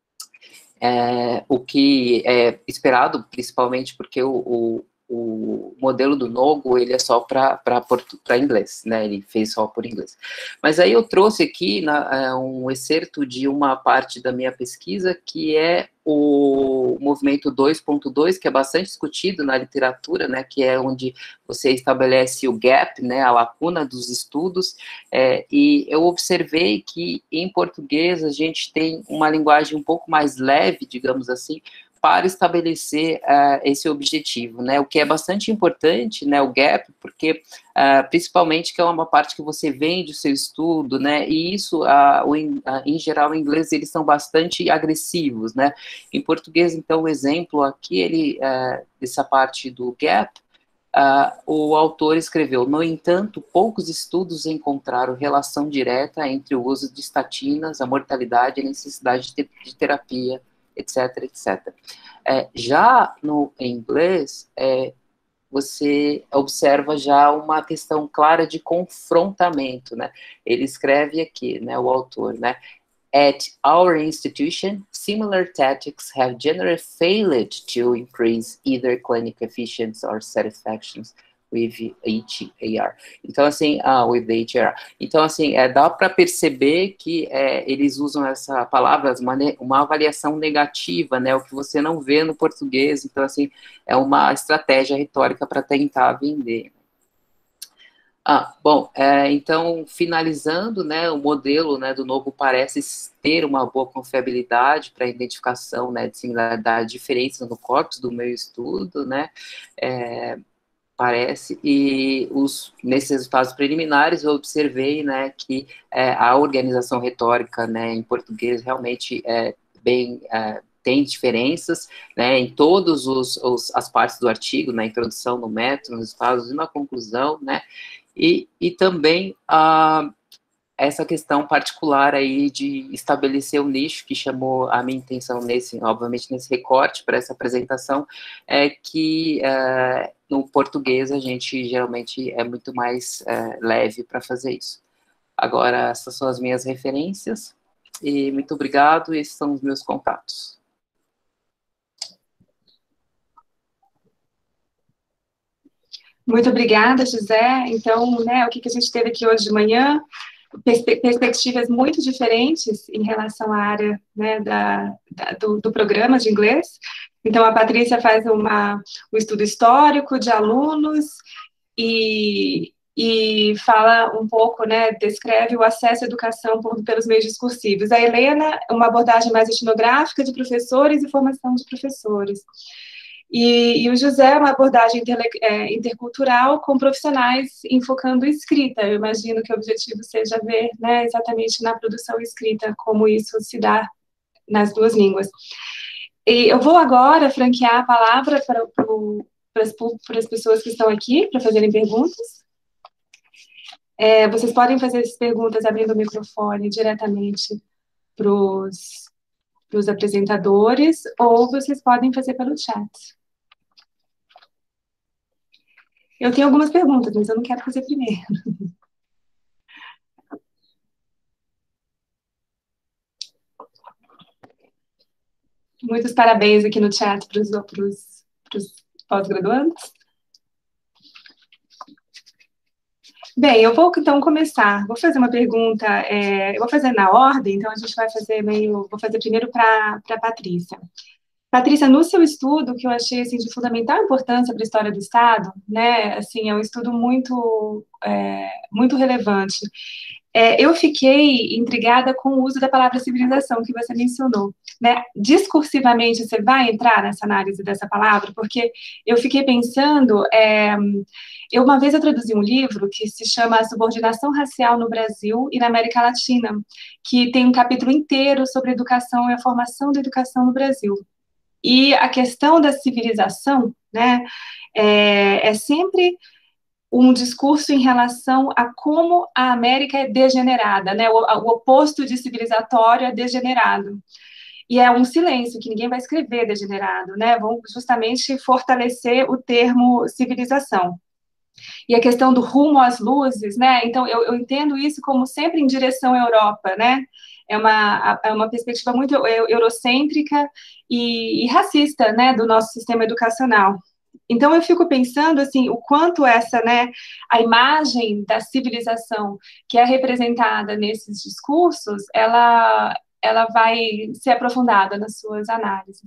é, o que é esperado, principalmente porque o, o, o modelo do Nogo, ele é só para inglês, né, ele fez só por inglês. Mas aí eu trouxe aqui na, um excerto de uma parte da minha pesquisa, que é o movimento dois ponto dois, que é bastante discutido na literatura, né, que é onde você estabelece o gap, né, a lacuna dos estudos, é, e eu observei que em português a gente tem uma linguagem um pouco mais leve, digamos assim, para estabelecer uh, esse objetivo, né, o que é bastante importante, né, o gap, porque, uh, principalmente, que é uma parte que você vende o seu estudo, né, e isso, uh, o, uh, em geral, em inglês, eles são bastante agressivos, né, em português, então, o exemplo aqui, ele, uh, dessa parte do gap, uh, o autor escreveu, no entanto, poucos estudos encontraram relação direta entre o uso de estatinas, a mortalidade e a necessidade de, te de terapia, etc, etcétera. É, já no em inglês, é, você observa já uma questão clara de confrontamento, né? Ele escreve aqui, né, o autor, né? At our institution, similar tactics have generally failed to increase either clinical efficiency or satisfaction with H A R. Então, assim, ah, with H A R. Então, assim, é, dá para perceber que é, eles usam essa palavra, uma, uma avaliação negativa, né, o que você não vê no português. Então, assim, é uma estratégia retórica para tentar vender. Ah, bom, é, então, finalizando, né, o modelo, né, do Nogo parece ter uma boa confiabilidade para identificação, né, de similaridade, diferença no corpus do meu estudo, né, é, parece, e os, nesses resultados preliminares eu observei, né, que é, a organização retórica, né, em português realmente é bem, é, tem diferenças, né, em todas as partes do artigo, na introdução, no método, nos resultados e na conclusão, né, e, e também a essa questão particular aí de estabelecer o nicho, que chamou a minha intenção nesse, obviamente, nesse recorte para essa apresentação, é que é, no português a gente geralmente é muito mais é, leve para fazer isso. Agora, essas são as minhas referências, e muito obrigado, esses são os meus contatos. Muito obrigada, José. Então, né, o que, que a gente teve aqui hoje de manhã? Perspectivas muito diferentes em relação à área, né, da, da, do, do programa de inglês. Então, a Patrícia faz uma, um estudo histórico de alunos e, e fala um pouco, né, descreve o acesso à educação por, pelos meios discursivos. A Helena, uma abordagem mais etnográfica de professores e formação de professores. E, e o José, uma abordagem inter, é, intercultural com profissionais enfocando escrita. Eu imagino que o objetivo seja ver, né, exatamente na produção escrita como isso se dá nas duas línguas. E eu vou agora franquear a palavra para, para, para, as, para as pessoas que estão aqui para fazerem perguntas. É, vocês podem fazer as perguntas abrindo o microfone diretamente para os apresentadores, ou vocês podem fazer pelo chat. Eu tenho algumas perguntas, mas eu não quero fazer primeiro. Muitos parabéns aqui no chat para os pós-graduandos. Bem, eu vou então começar. Vou fazer uma pergunta, é, eu vou fazer na ordem, então a gente vai fazer meio. Vou fazer primeiro para a Patrícia. Patrícia, no seu estudo, que eu achei assim, de fundamental importância para a história do Estado, né, assim, é um estudo muito, é, muito relevante. É, eu fiquei intrigada com o uso da palavra civilização, que você mencionou, né? Discursivamente, você vai entrar nessa análise dessa palavra? Porque eu fiquei pensando, é, eu, uma vez eu traduzi um livro que se chama A Subordinação Racial no Brasil e na América Latina, que tem um capítulo inteiro sobre educação e a formação da educação no Brasil. E a questão da civilização, né, é, é sempre um discurso em relação a como a América é degenerada, né, o, o oposto de civilizatório é degenerado. e é um silêncio, que ninguém vai escrever degenerado, né? Vão justamente fortalecer o termo civilização. E a questão do rumo às luzes, né? Então, eu, eu entendo isso como sempre em direção à Europa, né? É uma, é uma perspectiva muito eurocêntrica e, e racista, né, do nosso sistema educacional. Então, eu fico pensando, assim, o quanto essa, né, a imagem da civilização que é representada nesses discursos, ela, ela vai ser aprofundada nas suas análises.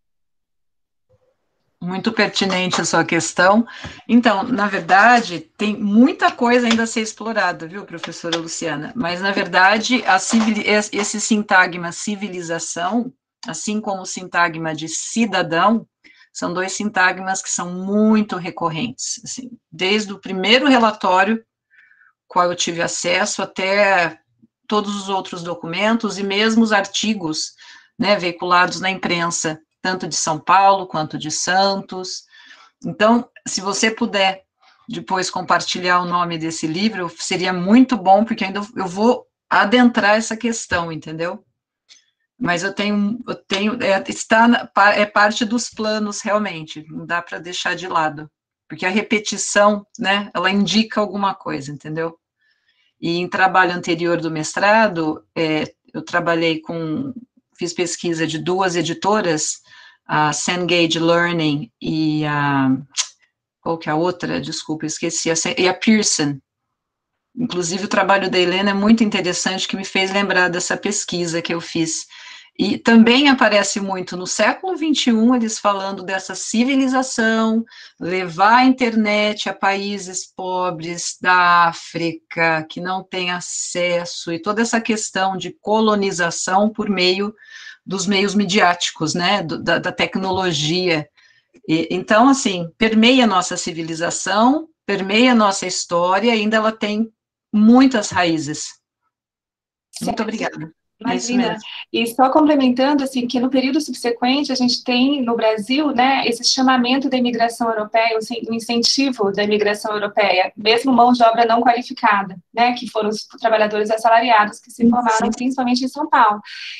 Muito pertinente a sua questão. Então, na verdade, tem muita coisa ainda a ser explorada, viu, professora Luciana? Mas, na verdade, a civil... esse sintagma civilização, assim como o sintagma de cidadão, são dois sintagmas que são muito recorrentes, assim, desde o primeiro relatório, qual eu tive acesso, até todos os outros documentos e mesmo os artigos, né, veiculados na imprensa, tanto de São Paulo quanto de Santos. Então, se você puder depois compartilhar o nome desse livro, seria muito bom, porque ainda eu vou adentrar essa questão, entendeu? Mas eu tenho, eu tenho, é, está, é parte dos planos, realmente, não dá para deixar de lado, porque a repetição, né, ela indica alguma coisa, entendeu? E em trabalho anterior do mestrado, é, eu trabalhei com, fiz pesquisa de duas editoras, a Cengage Learning e a, qual que é a outra? Desculpa, esqueci, a, e a Pearson. Inclusive, o trabalho da Helena é muito interessante, que me fez lembrar dessa pesquisa que eu fiz. E também aparece muito no século vinte e um, eles falando dessa civilização, levar a internet a países pobres da África, que não têm acesso, e toda essa questão de colonização por meio dos meios midiáticos, né, do, da, da tecnologia. E, então, assim, permeia a nossa civilização, permeia a nossa história, e ainda ela tem muitas raízes. Muito certo. Obrigada. Imagina, e só complementando, assim, que no período subsequente a gente tem no Brasil, né, esse chamamento da imigração europeia, o incentivo da imigração europeia, mesmo mão de obra não qualificada, né, que foram os trabalhadores assalariados que se formaram Sim. principalmente em São Paulo.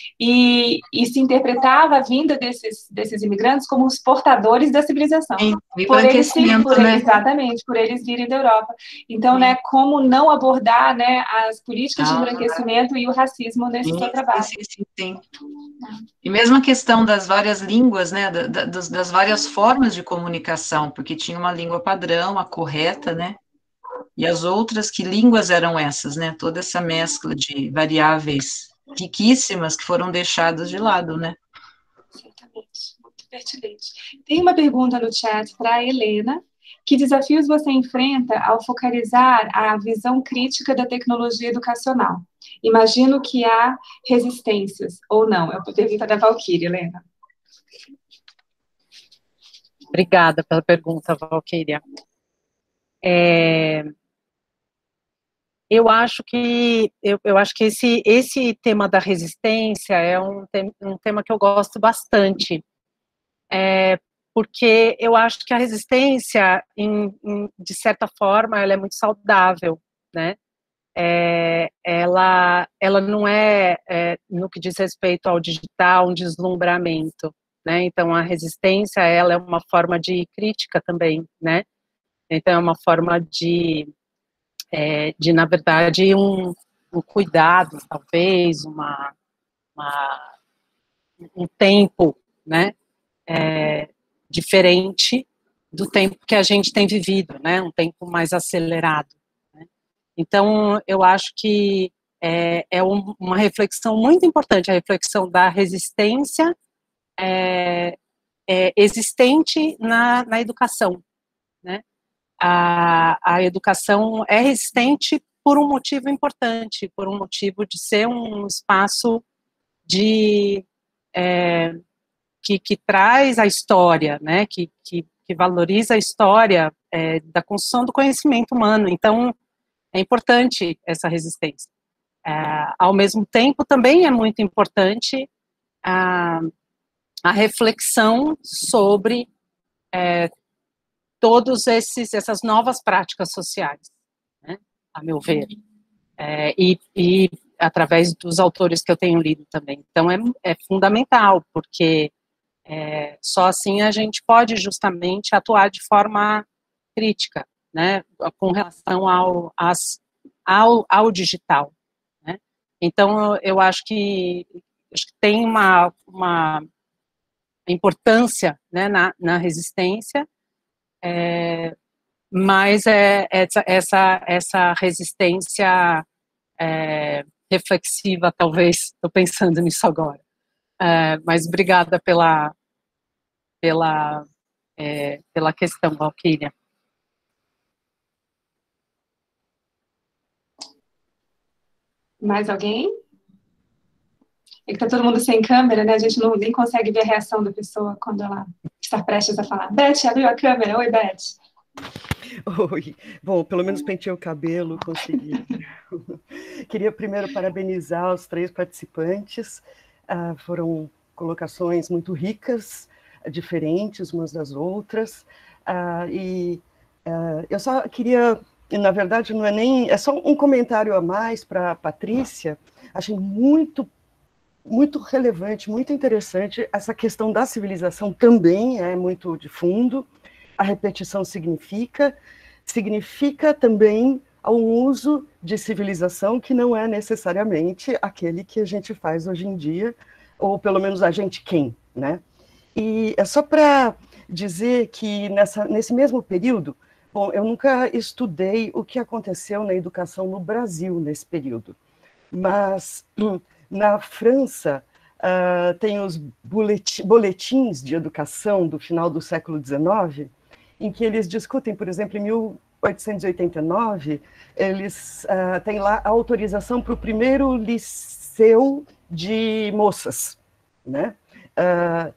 E, e se interpretava a vinda desses, desses imigrantes como os portadores da civilização. Sim, por eles, sim, por né? Exatamente, por eles virem da Europa. Então, sim. né, como não abordar, né, as políticas ah, de embranquecimento e o racismo nesse sim, seu trabalho. Sim, sim, sim. E mesmo a questão das várias línguas, né, da, da, das, das várias formas de comunicação, porque tinha uma língua padrão, a correta, né, e as outras, que línguas eram essas, né, toda essa mescla de variáveis riquíssimas que foram deixadas de lado, né. Certamente, muito pertinente. Tem uma pergunta no chat para a Helena. Que desafios você enfrenta ao focalizar a visão crítica da tecnologia educacional? Imagino que há resistências, ou não? É a pergunta da Valquíria, Helena. Obrigada pela pergunta, Valquíria. É... Eu acho que eu, eu acho que esse, esse tema da resistência é um, tem, um tema que eu gosto bastante, é, porque eu acho que a resistência, em, em, de certa forma, ela é muito saudável, né? É, ela, ela não é, é, no que diz respeito ao digital, um deslumbramento, né? Então, a resistência, ela é uma forma de crítica também, né? Então, é uma forma de É, de, na verdade, um, um cuidado, talvez, uma, uma, um tempo, né, é, diferente do tempo que a gente tem vivido, né, um tempo mais acelerado. Né? Então, eu acho que é, é um, uma reflexão muito importante, a reflexão da resistência é, é, existente na, na educação, né, A, a educação é resistente por um motivo importante, por um motivo de ser um espaço de, é, que, que traz a história, né, que, que, que valoriza a história é, da construção do conhecimento humano. Então, é importante essa resistência. É, ao mesmo tempo, também é muito importante a, a reflexão sobre é, todos esses essas novas práticas sociais, né, a meu ver, é, e, e através dos autores que eu tenho lido também. Então, é, é fundamental, porque é, só assim a gente pode justamente atuar de forma crítica, né, com relação ao, as, ao, ao digital, né. Então, eu acho que, acho que tem uma, uma importância, né, na, na resistência, é, mas é essa, essa, essa resistência é, reflexiva, talvez, estou pensando nisso agora. É, mas obrigada pela, pela, é, pela questão, Valquíria. Mais alguém? É que tá todo mundo sem câmera, né? A gente não, nem consegue ver a reação da pessoa quando ela está prestes a falar. Beth, abriu a câmera. Oi, Beth. Oi. Bom, pelo menos penteei o cabelo, consegui. Queria primeiro parabenizar os três participantes. Uh, foram colocações muito ricas, diferentes umas das outras. Uh, e uh, eu só queria, na verdade, não é nem... É só um comentário a mais para a Patrícia. Achei muito muito relevante, muito interessante. Essa questão da civilização também é muito de fundo. A repetição significa, significa também um uso de civilização que não é necessariamente aquele que a gente faz hoje em dia, ou pelo menos a gente quem, né? E é só para dizer que nessa, nesse mesmo período, bom, eu nunca estudei o que aconteceu na educação no Brasil nesse período, mas na França, uh, tem os boletins de educação do final do século dezenove, em que eles discutem, por exemplo, em mil oitocentos e oitenta e nove, eles uh, têm lá a autorização para o primeiro liceu de moças, né? Uh,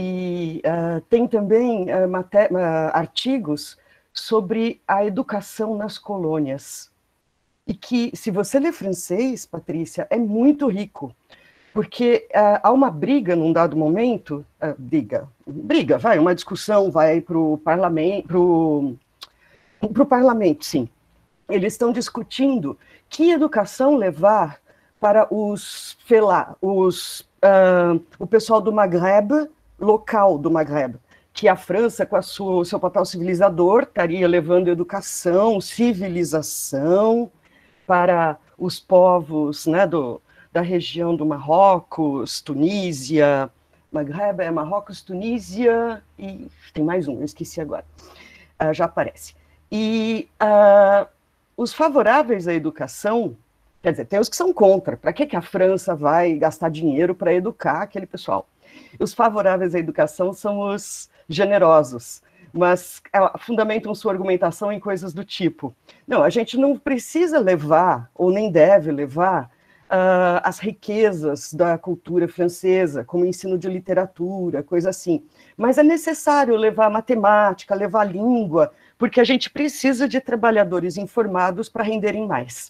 e uh, tem também uh, maté- uh, artigos sobre a educação nas colônias. E que, se você lê francês, Patrícia, é muito rico, porque uh, há uma briga num dado momento, uh, briga, briga, vai, uma discussão, vai para o parlamento, para o parlamento, sim. Eles estão discutindo que educação levar para os, felá, os, uh, o pessoal do Maghreb, local do Maghreb, que a França, com o seu papel civilizador, estaria levando educação, civilização, para os povos, né, do, da região do Marrocos, Tunísia, Maghreb é Marrocos, Tunísia, e tem mais um, eu esqueci agora, uh, já aparece. E uh, os favoráveis à educação, quer dizer, tem os que são contra, para que, que a França vai gastar dinheiro para educar aquele pessoal? Os favoráveis à educação são os generosos, mas fundamentam sua argumentação em coisas do tipo, não, a gente não precisa levar, ou nem deve levar, uh, as riquezas da cultura francesa, como ensino de literatura, coisa assim, mas é necessário levar matemática, levar língua, porque a gente precisa de trabalhadores informados para renderem mais.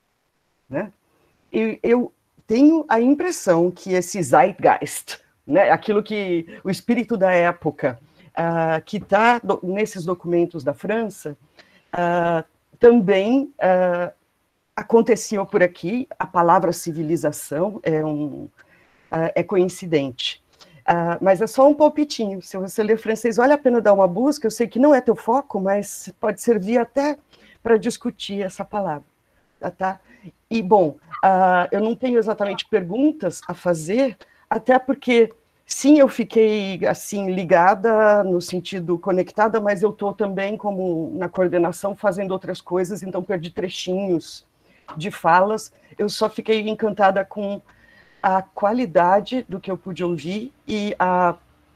Né? E eu tenho a impressão que esse zeitgeist, né, aquilo que, o espírito da época, Uh, que está do, nesses documentos da França, uh, também uh, aconteceu por aqui, a palavra civilização é, um, uh, é coincidente. Uh, mas é só um palpitinho, se você ler francês, vale a pena dar uma busca, eu sei que não é teu foco, mas pode servir até para discutir essa palavra. Tá? E, bom, uh, eu não tenho exatamente perguntas a fazer, até porque... Sim, eu fiquei, assim, ligada, no sentido conectada, mas eu estou também, como na coordenação, fazendo outras coisas, então perdi trechinhos de falas. Eu só fiquei encantada com a qualidade do que eu pude ouvir e a,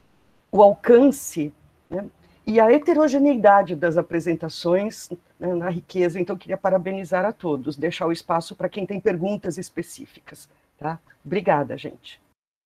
o alcance, né, e a heterogeneidade das apresentações, né, na riqueza. Então, queria parabenizar a todos, deixar o espaço para quem tem perguntas específicas. Tá? Obrigada, gente.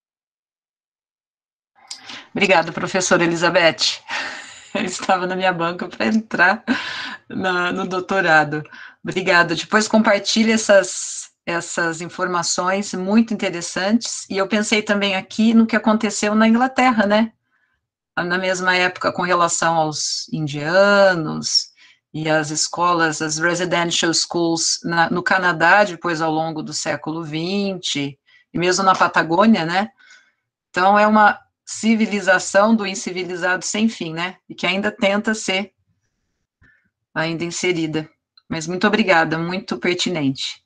Obrigada, professora Elizabeth. Eu estava na minha banca para entrar na, no doutorado. Obrigada. Depois compartilhe essas, essas informações muito interessantes. E eu pensei também aqui no que aconteceu na Inglaterra, né? Na mesma época, com relação aos indianos, e as escolas, as residential schools na, no Canadá, depois ao longo do século vinte, e mesmo na Patagônia, né? Então, é uma civilização do incivilizado sem fim, né? E que ainda tenta ser ainda inserida. Mas muito obrigada, muito pertinente.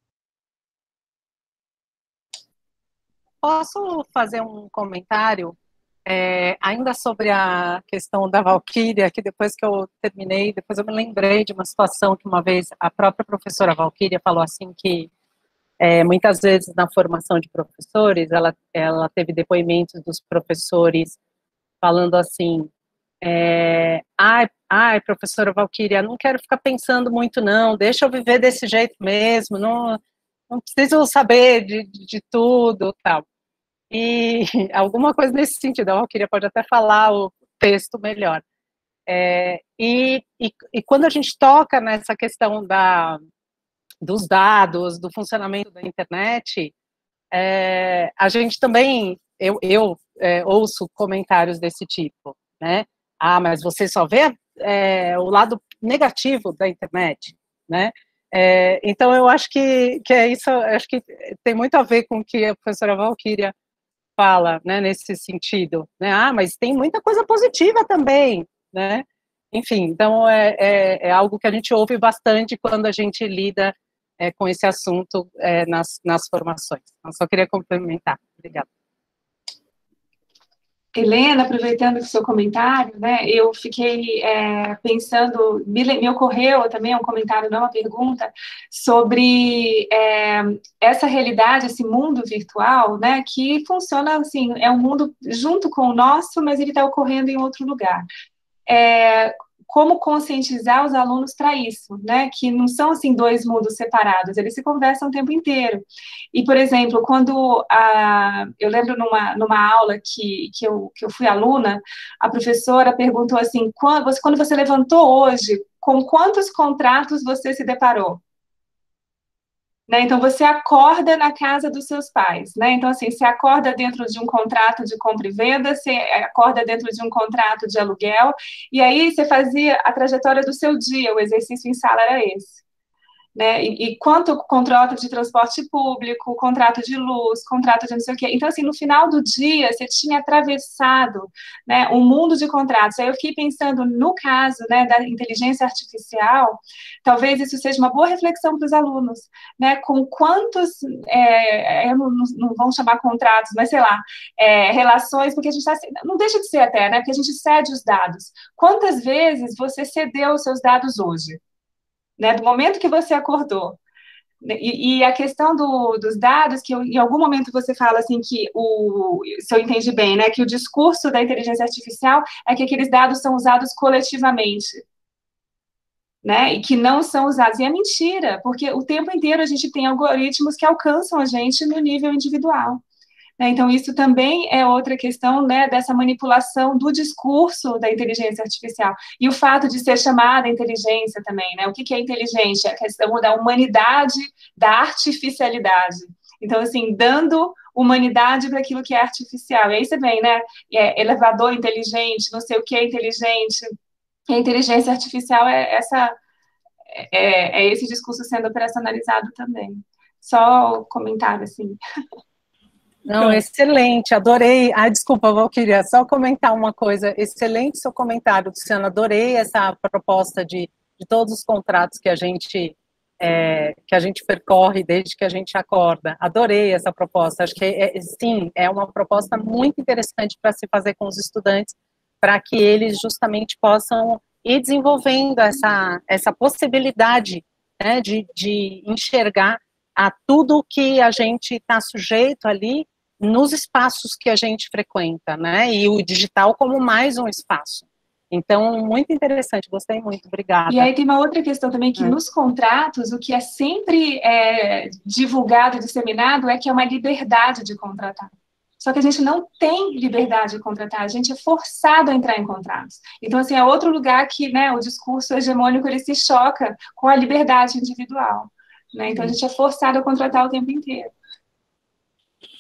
Posso fazer um comentário, é, ainda sobre a questão da Valquíria, que depois que eu terminei, depois eu me lembrei de uma situação que uma vez a própria professora Valquíria falou assim que é, muitas vezes na formação de professores, ela, ela teve depoimentos dos professores falando assim, é, ai, ai, professora Valquíria, não quero ficar pensando muito não, deixa eu viver desse jeito mesmo, não, não preciso saber de, de, de tudo, tal. E alguma coisa nesse sentido, a Valquíria pode até falar o texto melhor. É, e, e, e quando a gente toca nessa questão da, dos dados, do funcionamento da internet, é, a gente também, eu, eu é, ouço comentários desse tipo, né? Ah, mas você só vê é, o lado negativo da internet, né? É, então eu acho que, que é isso, acho que tem muito a ver com o que a professora Valquíria fala, né, nesse sentido, né, ah, mas tem muita coisa positiva também, né, enfim, então é, é, é algo que a gente ouve bastante quando a gente lida é, com esse assunto é, nas, nas formações. Eu só queria complementar. Obrigada. Helena, aproveitando o seu comentário, né, eu fiquei é, pensando, me, me ocorreu também um comentário, não uma pergunta, sobre é, essa realidade, esse mundo virtual, né, que funciona assim, é um mundo junto com o nosso, mas ele está ocorrendo em outro lugar. É, como conscientizar os alunos para isso, né? Que não são assim dois mundos separados, eles se conversam o tempo inteiro. E, por exemplo, quando a, eu lembro numa, numa aula que, que, eu, que eu fui aluna, a professora perguntou assim: quando você, quando você levantou hoje, com quantos contratos você se deparou? Né? Então, você acorda na casa dos seus pais, né? Então, assim, você acorda dentro de um contrato de compra e venda, você acorda dentro de um contrato de aluguel, e aí você fazia a trajetória do seu dia, o exercício em sala era esse. Né? E, e quanto contrato de transporte público, contrato de luz, contrato de não sei o quê. Então, assim, no final do dia, você tinha atravessado, né, um mundo de contratos. Aí eu fiquei pensando, no caso, né, da inteligência artificial, talvez isso seja uma boa reflexão para os alunos, né, com quantos, é, não, não vão chamar contratos, mas sei lá, é, relações, porque a gente está, não deixa de ser até, né, porque a gente cede os dados. Quantas vezes você cedeu os seus dados hoje? Né, do momento que você acordou. E, e a questão do, dos dados, que eu, em algum momento você fala assim que, o, se eu entendi bem, né, que o discurso da inteligência artificial é que aqueles dados são usados coletivamente, né, e que não são usados. E é mentira, porque o tempo inteiro a gente tem algoritmos que alcançam a gente no nível individual. Então, isso também é outra questão, né, dessa manipulação do discurso da inteligência artificial. E o fato de ser chamada inteligência também, né? O que é inteligência? A questão da humanidade, da artificialidade. Então, assim, dando humanidade para aquilo que é artificial. E aí você vem, né? É, elevador inteligente, não sei o que é inteligente. E a inteligência artificial é, essa, é, é esse discurso sendo operacionalizado também. Só comentário, assim. Não, excelente, adorei. Ah, desculpa, Valquíria, só comentar uma coisa. Excelente seu comentário, Luciana. Adorei essa proposta de, de todos os contratos que a gente é, que a gente percorre desde que a gente acorda. Adorei essa proposta. Acho que é, sim, é uma proposta muito interessante para se fazer com os estudantes, para que eles justamente possam ir desenvolvendo essa essa possibilidade, né, de, de enxergar a tudo que a gente está sujeito ali nos espaços que a gente frequenta, né, e o digital como mais um espaço. Então, muito interessante, gostei muito, obrigada. E aí tem uma outra questão também, que é. nos contratos, o que é sempre é, divulgado e disseminado é que é uma liberdade de contratar. Só que a gente não tem liberdade de contratar, a gente é forçado a entrar em contratos. Então, assim, é outro lugar que, né, o discurso hegemônico, ele se choca com a liberdade individual. Né? Então, a gente é forçado a contratar o tempo inteiro.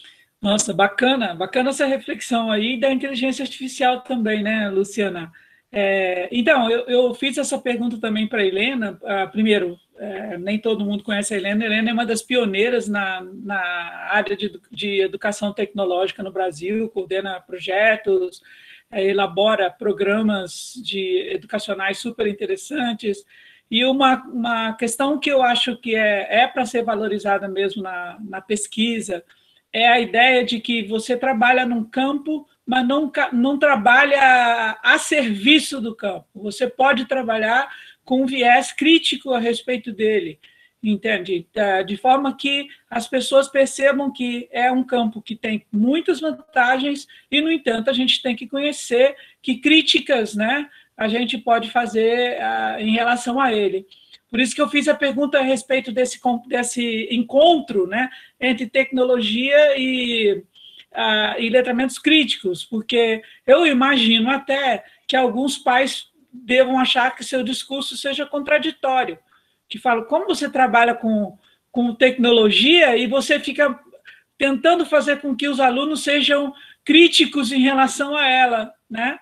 Nossa, bacana, bacana essa reflexão aí da inteligência artificial também, né, Luciana? É, então, eu, eu fiz essa pergunta também para a Helena. Uh, primeiro, é, nem todo mundo conhece a Helena. A Helena é uma das pioneiras na, na área de, de educação tecnológica no Brasil, coordena projetos, é, elabora programas de educacionais super interessantes. E uma, uma questão que eu acho que é, é para ser valorizada mesmo na, na pesquisa é a ideia de que você trabalha num campo, mas não, não trabalha a serviço do campo. Você pode trabalhar com um viés crítico a respeito dele, entende? De forma que as pessoas percebam que é um campo que tem muitas vantagens e, no entanto, a gente tem que conhecer que críticas, né, a gente pode fazer uh, em relação a ele. Por isso que eu fiz a pergunta a respeito desse, desse encontro, né, entre tecnologia e, uh, e letramentos críticos, porque eu imagino até que alguns pais devam achar que seu discurso seja contraditório, que falam, como você trabalha com, com tecnologia e você fica tentando fazer com que os alunos sejam críticos em relação a ela, né?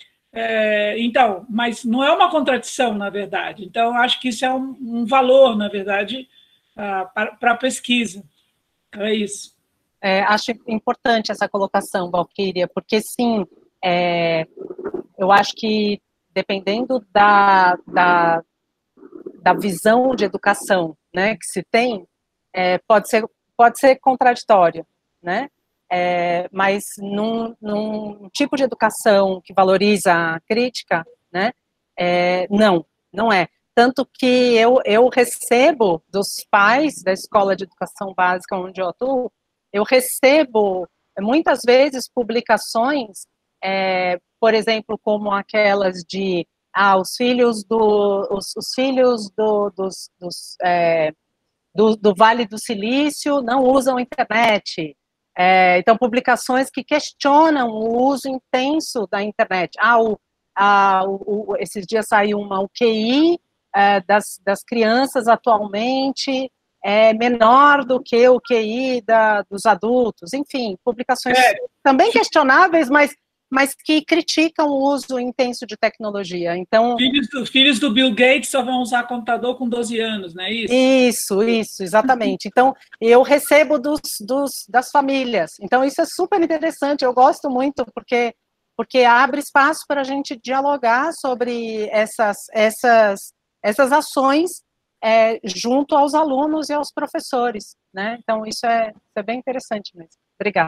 É, então, mas não é uma contradição, na verdade. Então, eu acho que isso é um, um valor, na verdade, uh, para a pesquisa. É isso. É, acho importante essa colocação, Valquíria, porque, sim, é, eu acho que, dependendo da, da, da visão de educação, né, que se tem, é, pode ser, pode ser contraditório, né? É, mas num, num tipo de educação que valoriza a crítica, né, é, não, não é. Tanto que eu, eu recebo dos pais da escola de educação básica onde eu atuo, eu recebo muitas vezes publicações, é, por exemplo, como aquelas de ah, os filhos do, os, os filhos do, dos, dos, é, do, do Vale do Silício não usam internet. É, então, publicações que questionam o uso intenso da internet. Ah, o, a, o, esses dias saiu uma, o Q I é, das, das crianças atualmente é menor do que o Q I da, dos adultos. Enfim, publicações é. também questionáveis, mas, mas que criticam o uso intenso de tecnologia. Então, filhos do, filhos do Bill Gates só vão usar computador com doze anos, não é isso? Isso, isso, exatamente. Então, eu recebo dos, dos, das famílias. Então, isso é super interessante. Eu gosto muito, porque, porque abre espaço para a gente dialogar sobre essas, essas, essas ações é, junto aos alunos e aos professores, né? Então, isso é, isso é bem interessante mesmo. Obrigada.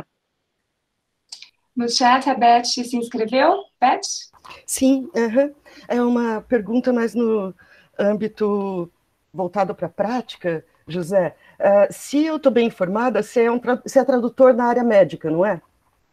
No chat, a Beth se inscreveu? Beth? Sim, uhum. É uma pergunta mais no âmbito voltado para a prática, José. Uh, se eu estou bem informada, você é, um tra você é tradutor na área médica, não é?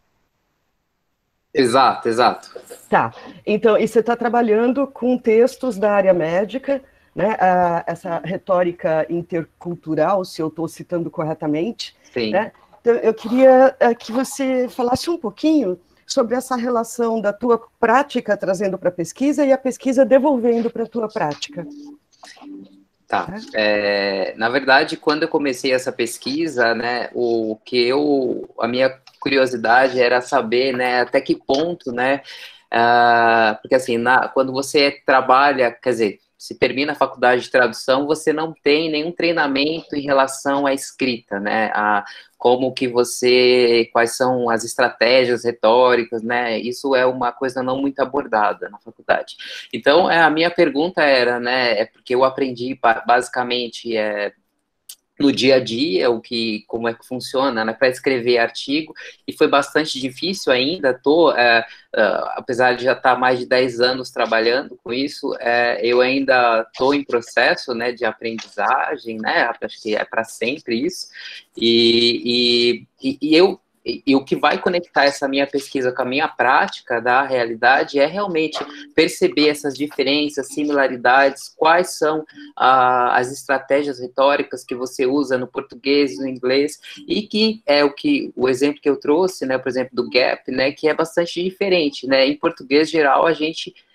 Exato, exato. Tá, então, e você está trabalhando com textos da área médica, né? Uh, essa retórica intercultural, se eu estou citando corretamente. Sim. Né? Então, eu queria uh, que você falasse um pouquinho sobre essa relação da tua prática trazendo para a pesquisa e a pesquisa devolvendo para a tua prática. Tá. É, na verdade, quando eu comecei essa pesquisa, né, o que eu, a minha curiosidade era saber, né, até que ponto, né, uh, porque assim, na, quando você trabalha, quer dizer, se termina a faculdade de tradução, você não tem nenhum treinamento em relação à escrita, né, a como que você, quais são as estratégias retóricas, né, isso é uma coisa não muito abordada na faculdade. Então, a minha pergunta era, né, é porque eu aprendi basicamente é, no dia a dia, o que, como é que funciona, né, para escrever artigo, e foi bastante difícil ainda, tô, é, é, apesar de já estar mais de dez anos trabalhando com isso, é, eu ainda estou em processo, né, de aprendizagem, né, acho que é para sempre isso, e, e, e eu E, e o que vai conectar essa minha pesquisa com a minha prática da realidade é realmente perceber essas diferenças, similaridades, quais são ah, as estratégias retóricas que você usa no português, no inglês, e que é o que o exemplo que eu trouxe, né, por exemplo, do gap, né, que é bastante diferente, né? Em português geral a gente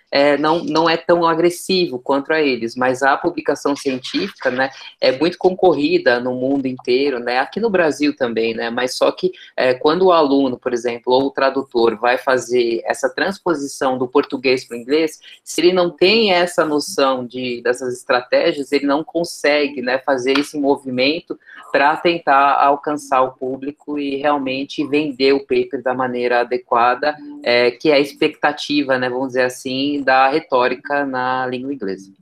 é, não, não é tão agressivo quanto a eles, mas a publicação científica, né, é muito concorrida no mundo inteiro, né, aqui no Brasil também, né, mas só que é, quando o aluno, por exemplo, ou o tradutor vai fazer essa transposição do português para o inglês, se ele não tem essa noção de, dessas estratégias, ele não consegue, né, fazer esse movimento para tentar alcançar o público e realmente vender o paper da maneira adequada, é, que é a expectativa, né, vamos dizer assim, da retórica na língua inglesa.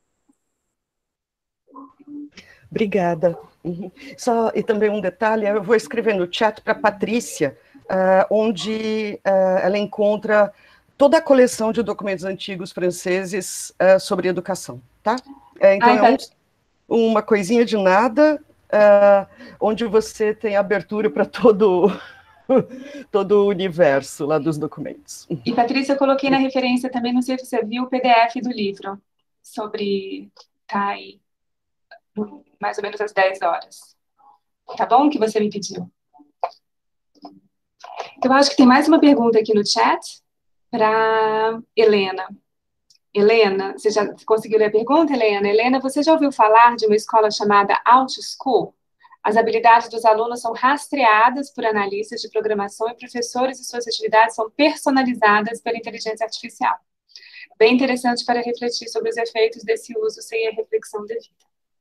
Obrigada. Uhum. Só, e também um detalhe, eu vou escrever no chat para a Patrícia, uh, onde uh, ela encontra toda a coleção de documentos antigos franceses uh, sobre educação, tá? Uh, então, Ai, é um, uma coisinha de nada, uh, onde você tem abertura para todo, todo o universo lá dos documentos. E, Patrícia, eu coloquei na referência também, não sei se você viu, o P D F do livro, sobre... Tá aí, mais ou menos às dez horas. Tá bom? Que você me pediu. Então, eu acho que tem mais uma pergunta aqui no chat para Helena. Helena, você já conseguiu ler a pergunta, Helena? Helena, você já ouviu falar de uma escola chamada OutSchool? As habilidades dos alunos são rastreadas por analistas de programação e professores e suas atividades são personalizadas pela inteligência artificial. Bem interessante para refletir sobre os efeitos desse uso sem a reflexão devida.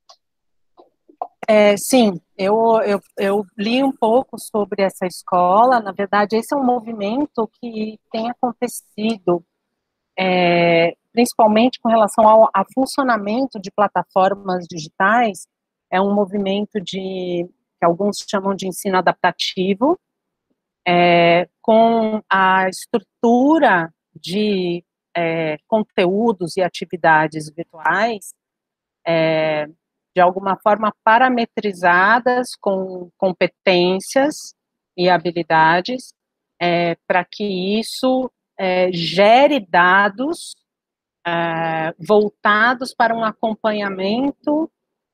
É, sim, eu, eu, eu li um pouco sobre essa escola. Na verdade, esse é um movimento que tem acontecido, é, principalmente com relação ao, ao funcionamento de plataformas digitais. É um movimento de, que alguns chamam de ensino adaptativo, é, com a estrutura de é, conteúdos e atividades virtuais, é, de alguma forma parametrizadas com competências e habilidades, é, para que isso é, gere dados é, voltados para um acompanhamento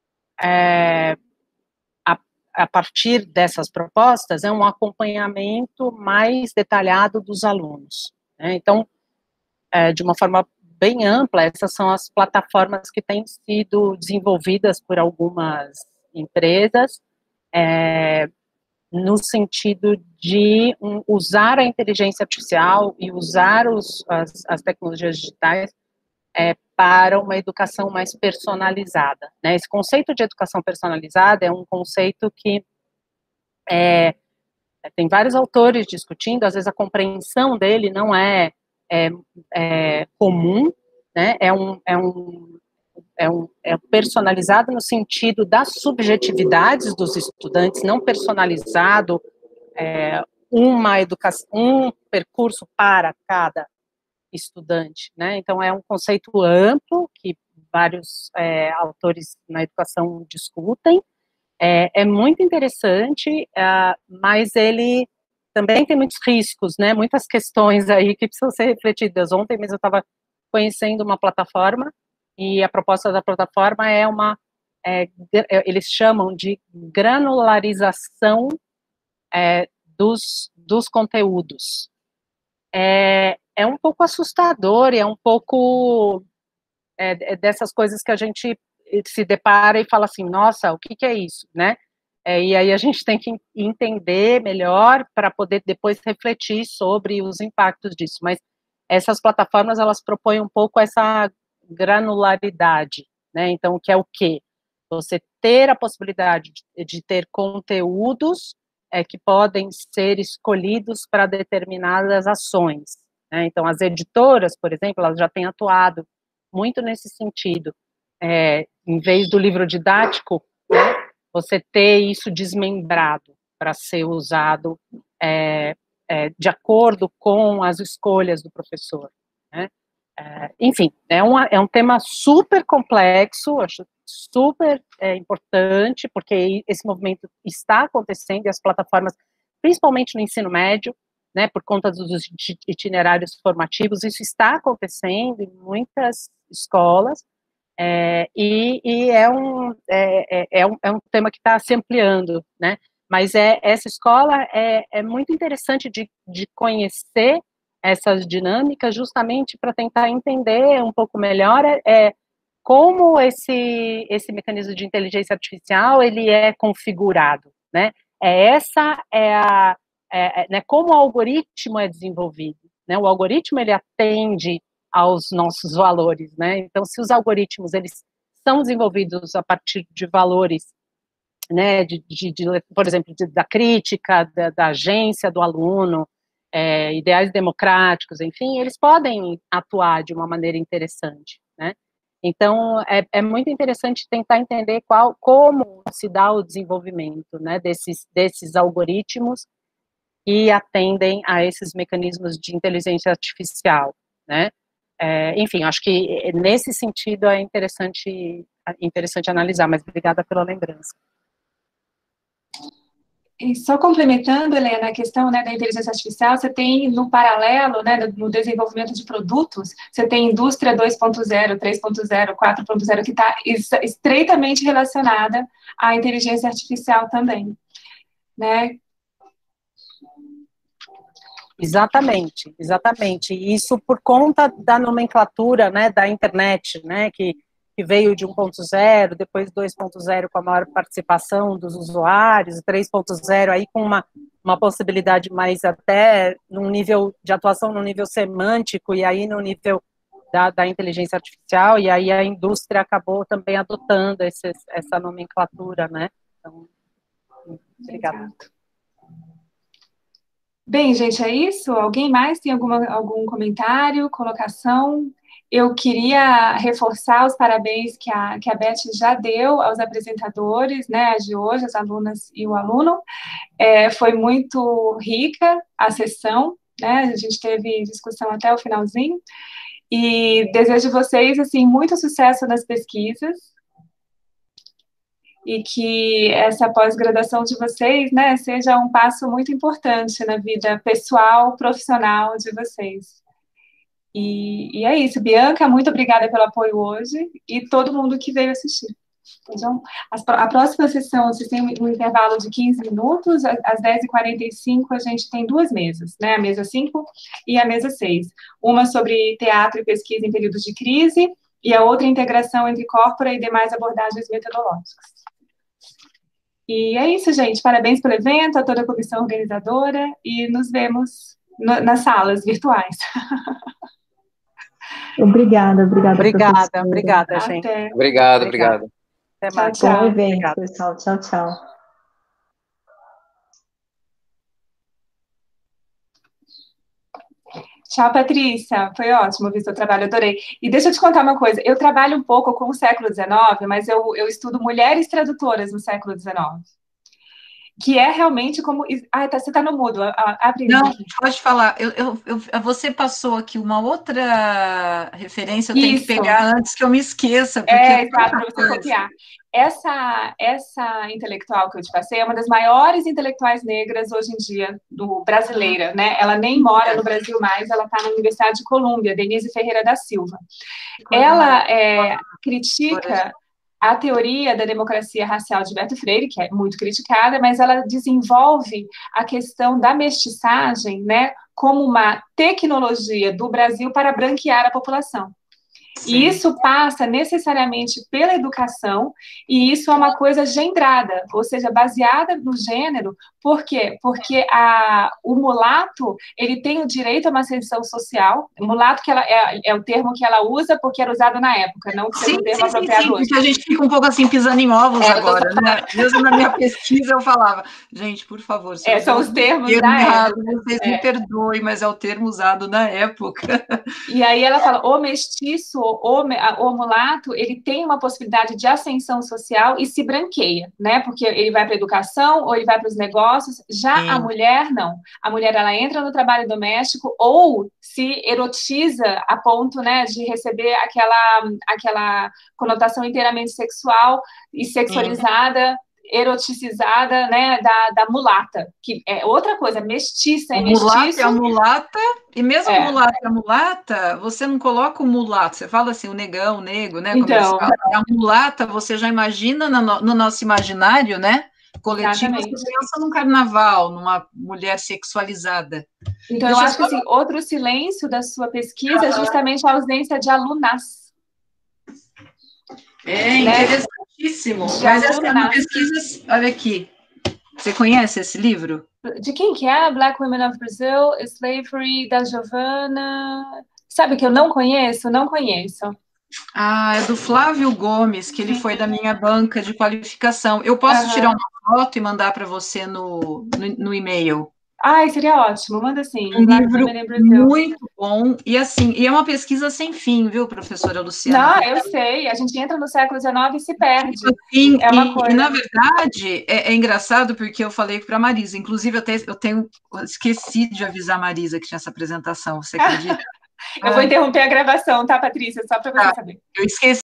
é, a, a partir dessas propostas, é um acompanhamento mais detalhado dos alunos, né? Então, é, de uma forma bem ampla, essas são as plataformas que têm sido desenvolvidas por algumas empresas, é, no sentido de um, usar a inteligência artificial e usar os, as, as tecnologias digitais é, para uma educação mais personalizada, né? Esse conceito de educação personalizada é um conceito que é, tem vários autores discutindo, às vezes a compreensão dele não é, é, é comum, né? É um, é um É, um, é personalizado no sentido das subjetividades dos estudantes, não personalizado é, uma educação, um percurso para cada estudante, né? Então é um conceito amplo que vários é, autores na educação discutem. É, é muito interessante, é, mas ele também tem muitos riscos, né? Muitas questões aí que precisam ser refletidas. Ontem mesmo eu estava conhecendo uma plataforma e a proposta da plataforma é uma, é, eles chamam de granularização é, dos, dos conteúdos. É, é um pouco assustador, é um pouco é, dessas coisas que a gente se depara e fala assim, nossa, o que, que é isso, né? É, e aí a gente tem que entender melhor para poder depois refletir sobre os impactos disso. Mas essas plataformas, elas propõem um pouco essa granularidade, né? Então, o que é o quê? Você ter a possibilidade de, de ter conteúdos é, que podem ser escolhidos para determinadas ações, né? Então, as editoras, por exemplo, elas já têm atuado muito nesse sentido. É, em vez do livro didático, né, você ter isso desmembrado para ser usado é, é, de acordo com as escolhas do professor, né? É, enfim, é, uma, é um tema super complexo, acho super é, importante, porque esse movimento está acontecendo e as plataformas, principalmente no ensino médio, né, por conta dos itinerários formativos, isso está acontecendo em muitas escolas, é, e, e é, um, é, é, um, é um tema que está se ampliando, né, mas é, essa escola é, é muito interessante de, de conhecer essas dinâmicas justamente para tentar entender um pouco melhor é, como esse, esse mecanismo de inteligência artificial ele é configurado, né? É essa é a é, é, né, como o algoritmo é desenvolvido, né? O algoritmo ele atende aos nossos valores, né? Então, se os algoritmos eles são desenvolvidos a partir de valores, né? De, de, de por exemplo, de, da crítica, da, da agência do aluno, é, ideais democráticos, enfim, eles podem atuar de uma maneira interessante, né? Então, é, é muito interessante tentar entender qual, como se dá o desenvolvimento, né, desses, desses algoritmos que atendem a esses mecanismos de inteligência artificial, né? É, enfim, acho que nesse sentido é interessante, interessante analisar, mas obrigada pela lembrança. E só complementando, Helena, a questão, né, da inteligência artificial, você tem no paralelo, né, no desenvolvimento de produtos, você tem indústria dois ponto zero, três ponto zero, quatro ponto zero, que está estreitamente relacionada à inteligência artificial também, né? Exatamente, exatamente. Isso por conta da nomenclatura, né, da internet, né, que que veio de um ponto zero, depois dois ponto zero com a maior participação dos usuários, três ponto zero aí com uma, uma possibilidade mais até num nível de atuação no nível semântico e aí no nível da, da inteligência artificial, e aí a indústria acabou também adotando esse, essa nomenclatura, né? Então, obrigada. Bem, gente, é isso? Alguém mais tem alguma, algum comentário, colocação? Eu queria reforçar os parabéns que a, que a Beth já deu aos apresentadores, né, de hoje, as alunas e o aluno. É, foi muito rica a sessão, né, a gente teve discussão até o finalzinho, e desejo vocês, assim, muito sucesso nas pesquisas, e que essa pós-graduação de vocês, né, seja um passo muito importante na vida pessoal, profissional de vocês. E, e é isso, Bianca, muito obrigada pelo apoio hoje e todo mundo que veio assistir. Então, a próxima sessão, vocês têm um intervalo de quinze minutos, às dez e quarenta e cinco a gente tem duas mesas, né, a mesa cinco e a mesa seis. Uma sobre teatro e pesquisa em períodos de crise e a outra integração entre corpora e demais abordagens metodológicas. E é isso, gente, parabéns pelo evento, a toda a comissão organizadora e nos vemos no, nas salas virtuais. Obrigada, obrigada. Obrigada, professora. obrigada, gente. Até. Obrigado, obrigado. Até Tchau, mais. tchau. Bom evento, Obrigada. pessoal. Tchau, tchau. Tchau, Patrícia. Foi ótimo ver seu trabalho, adorei. E deixa eu te contar uma coisa, eu trabalho um pouco com o século dezenove, mas eu, eu estudo mulheres tradutoras no século dezenove. Que é realmente como... Ah, tá, você está no mudo. Abre. Não, pode falar. Eu, eu, eu, você passou aqui uma outra referência, eu tenho Isso. que pegar antes que eu me esqueça. Porque É, exato, para você copiar. Essa, essa intelectual que eu te passei é uma das maiores intelectuais negras hoje em dia, do, brasileira, né? Ela nem mora no Brasil mais, ela está na Universidade de Colômbia, Denise Ferreira da Silva. Ela é, critica a teoria da democracia racial de Gilberto Freire, que é muito criticada, mas ela desenvolve a questão da mestiçagem, né, como uma tecnologia do Brasil para branquear a população. Sim. E isso passa necessariamente pela educação, e isso é uma coisa gendrada, ou seja, baseada no gênero. Por quê? Porque a, o mulato, ele tem o direito a uma ascensão social. O mulato que ela, é, é o termo que ela usa porque era usado na época, não que seja um termo sim, apropriado sim, hoje. Porque a gente fica um pouco assim, pisando em ovos é, agora, né? Mesmo na minha pesquisa eu falava, gente, por favor, se é, são os termos da errado, época. Vocês é. me perdoem, mas é o termo usado na época. E aí ela fala, o mestiço, o, o mulato, ele tem uma possibilidade de ascensão social e se branqueia, né? Porque ele vai para a educação ou ele vai para os negócios. Já Sim. a mulher, não. A mulher, ela entra no trabalho doméstico ou se erotiza a ponto, né, de receber aquela, aquela conotação inteiramente sexual e sexualizada, Sim. eroticizada, né, da, da mulata, que é outra coisa, mestiça, é mestiço. Mulata é a mulata, e mesmo é. mulata é a mulata, você não coloca o mulato, você fala assim, o negão, o nego, né, como então, a mulata, você já imagina no, no nosso imaginário, né, coletiva, você pensa num carnaval, numa mulher sexualizada. Então, Deixa eu acho que assim, outro silêncio da sua pesquisa é justamente a ausência de alunas. É interessantíssimo. De Mas essa é uma alunas. pesquisa, olha aqui, você conhece esse livro? De quem que é? Black Women of Brazil, Slavery, da Giovanna... Sabe que eu não conheço? Não conheço. Ah, é do Flávio Gomes, que ele foi da minha banca de qualificação. Eu posso Uhum. tirar uma foto e mandar para você no, no, no e-mail. Ai, seria ótimo. Manda sim. Um Black livro Women in Brazil. muito bom. E assim, e é uma pesquisa sem fim, viu, professora Luciana? Não, eu sei. A gente entra no século dezenove e se perde. Sim, é uma e, coisa. E, na verdade, é, é engraçado porque eu falei para a Marisa, inclusive eu, te, eu tenho, eu esqueci de avisar a Marisa que tinha essa apresentação, você acredita? Eu vou interromper a gravação, tá, Patrícia? Só para você tá, saber. Eu esqueci.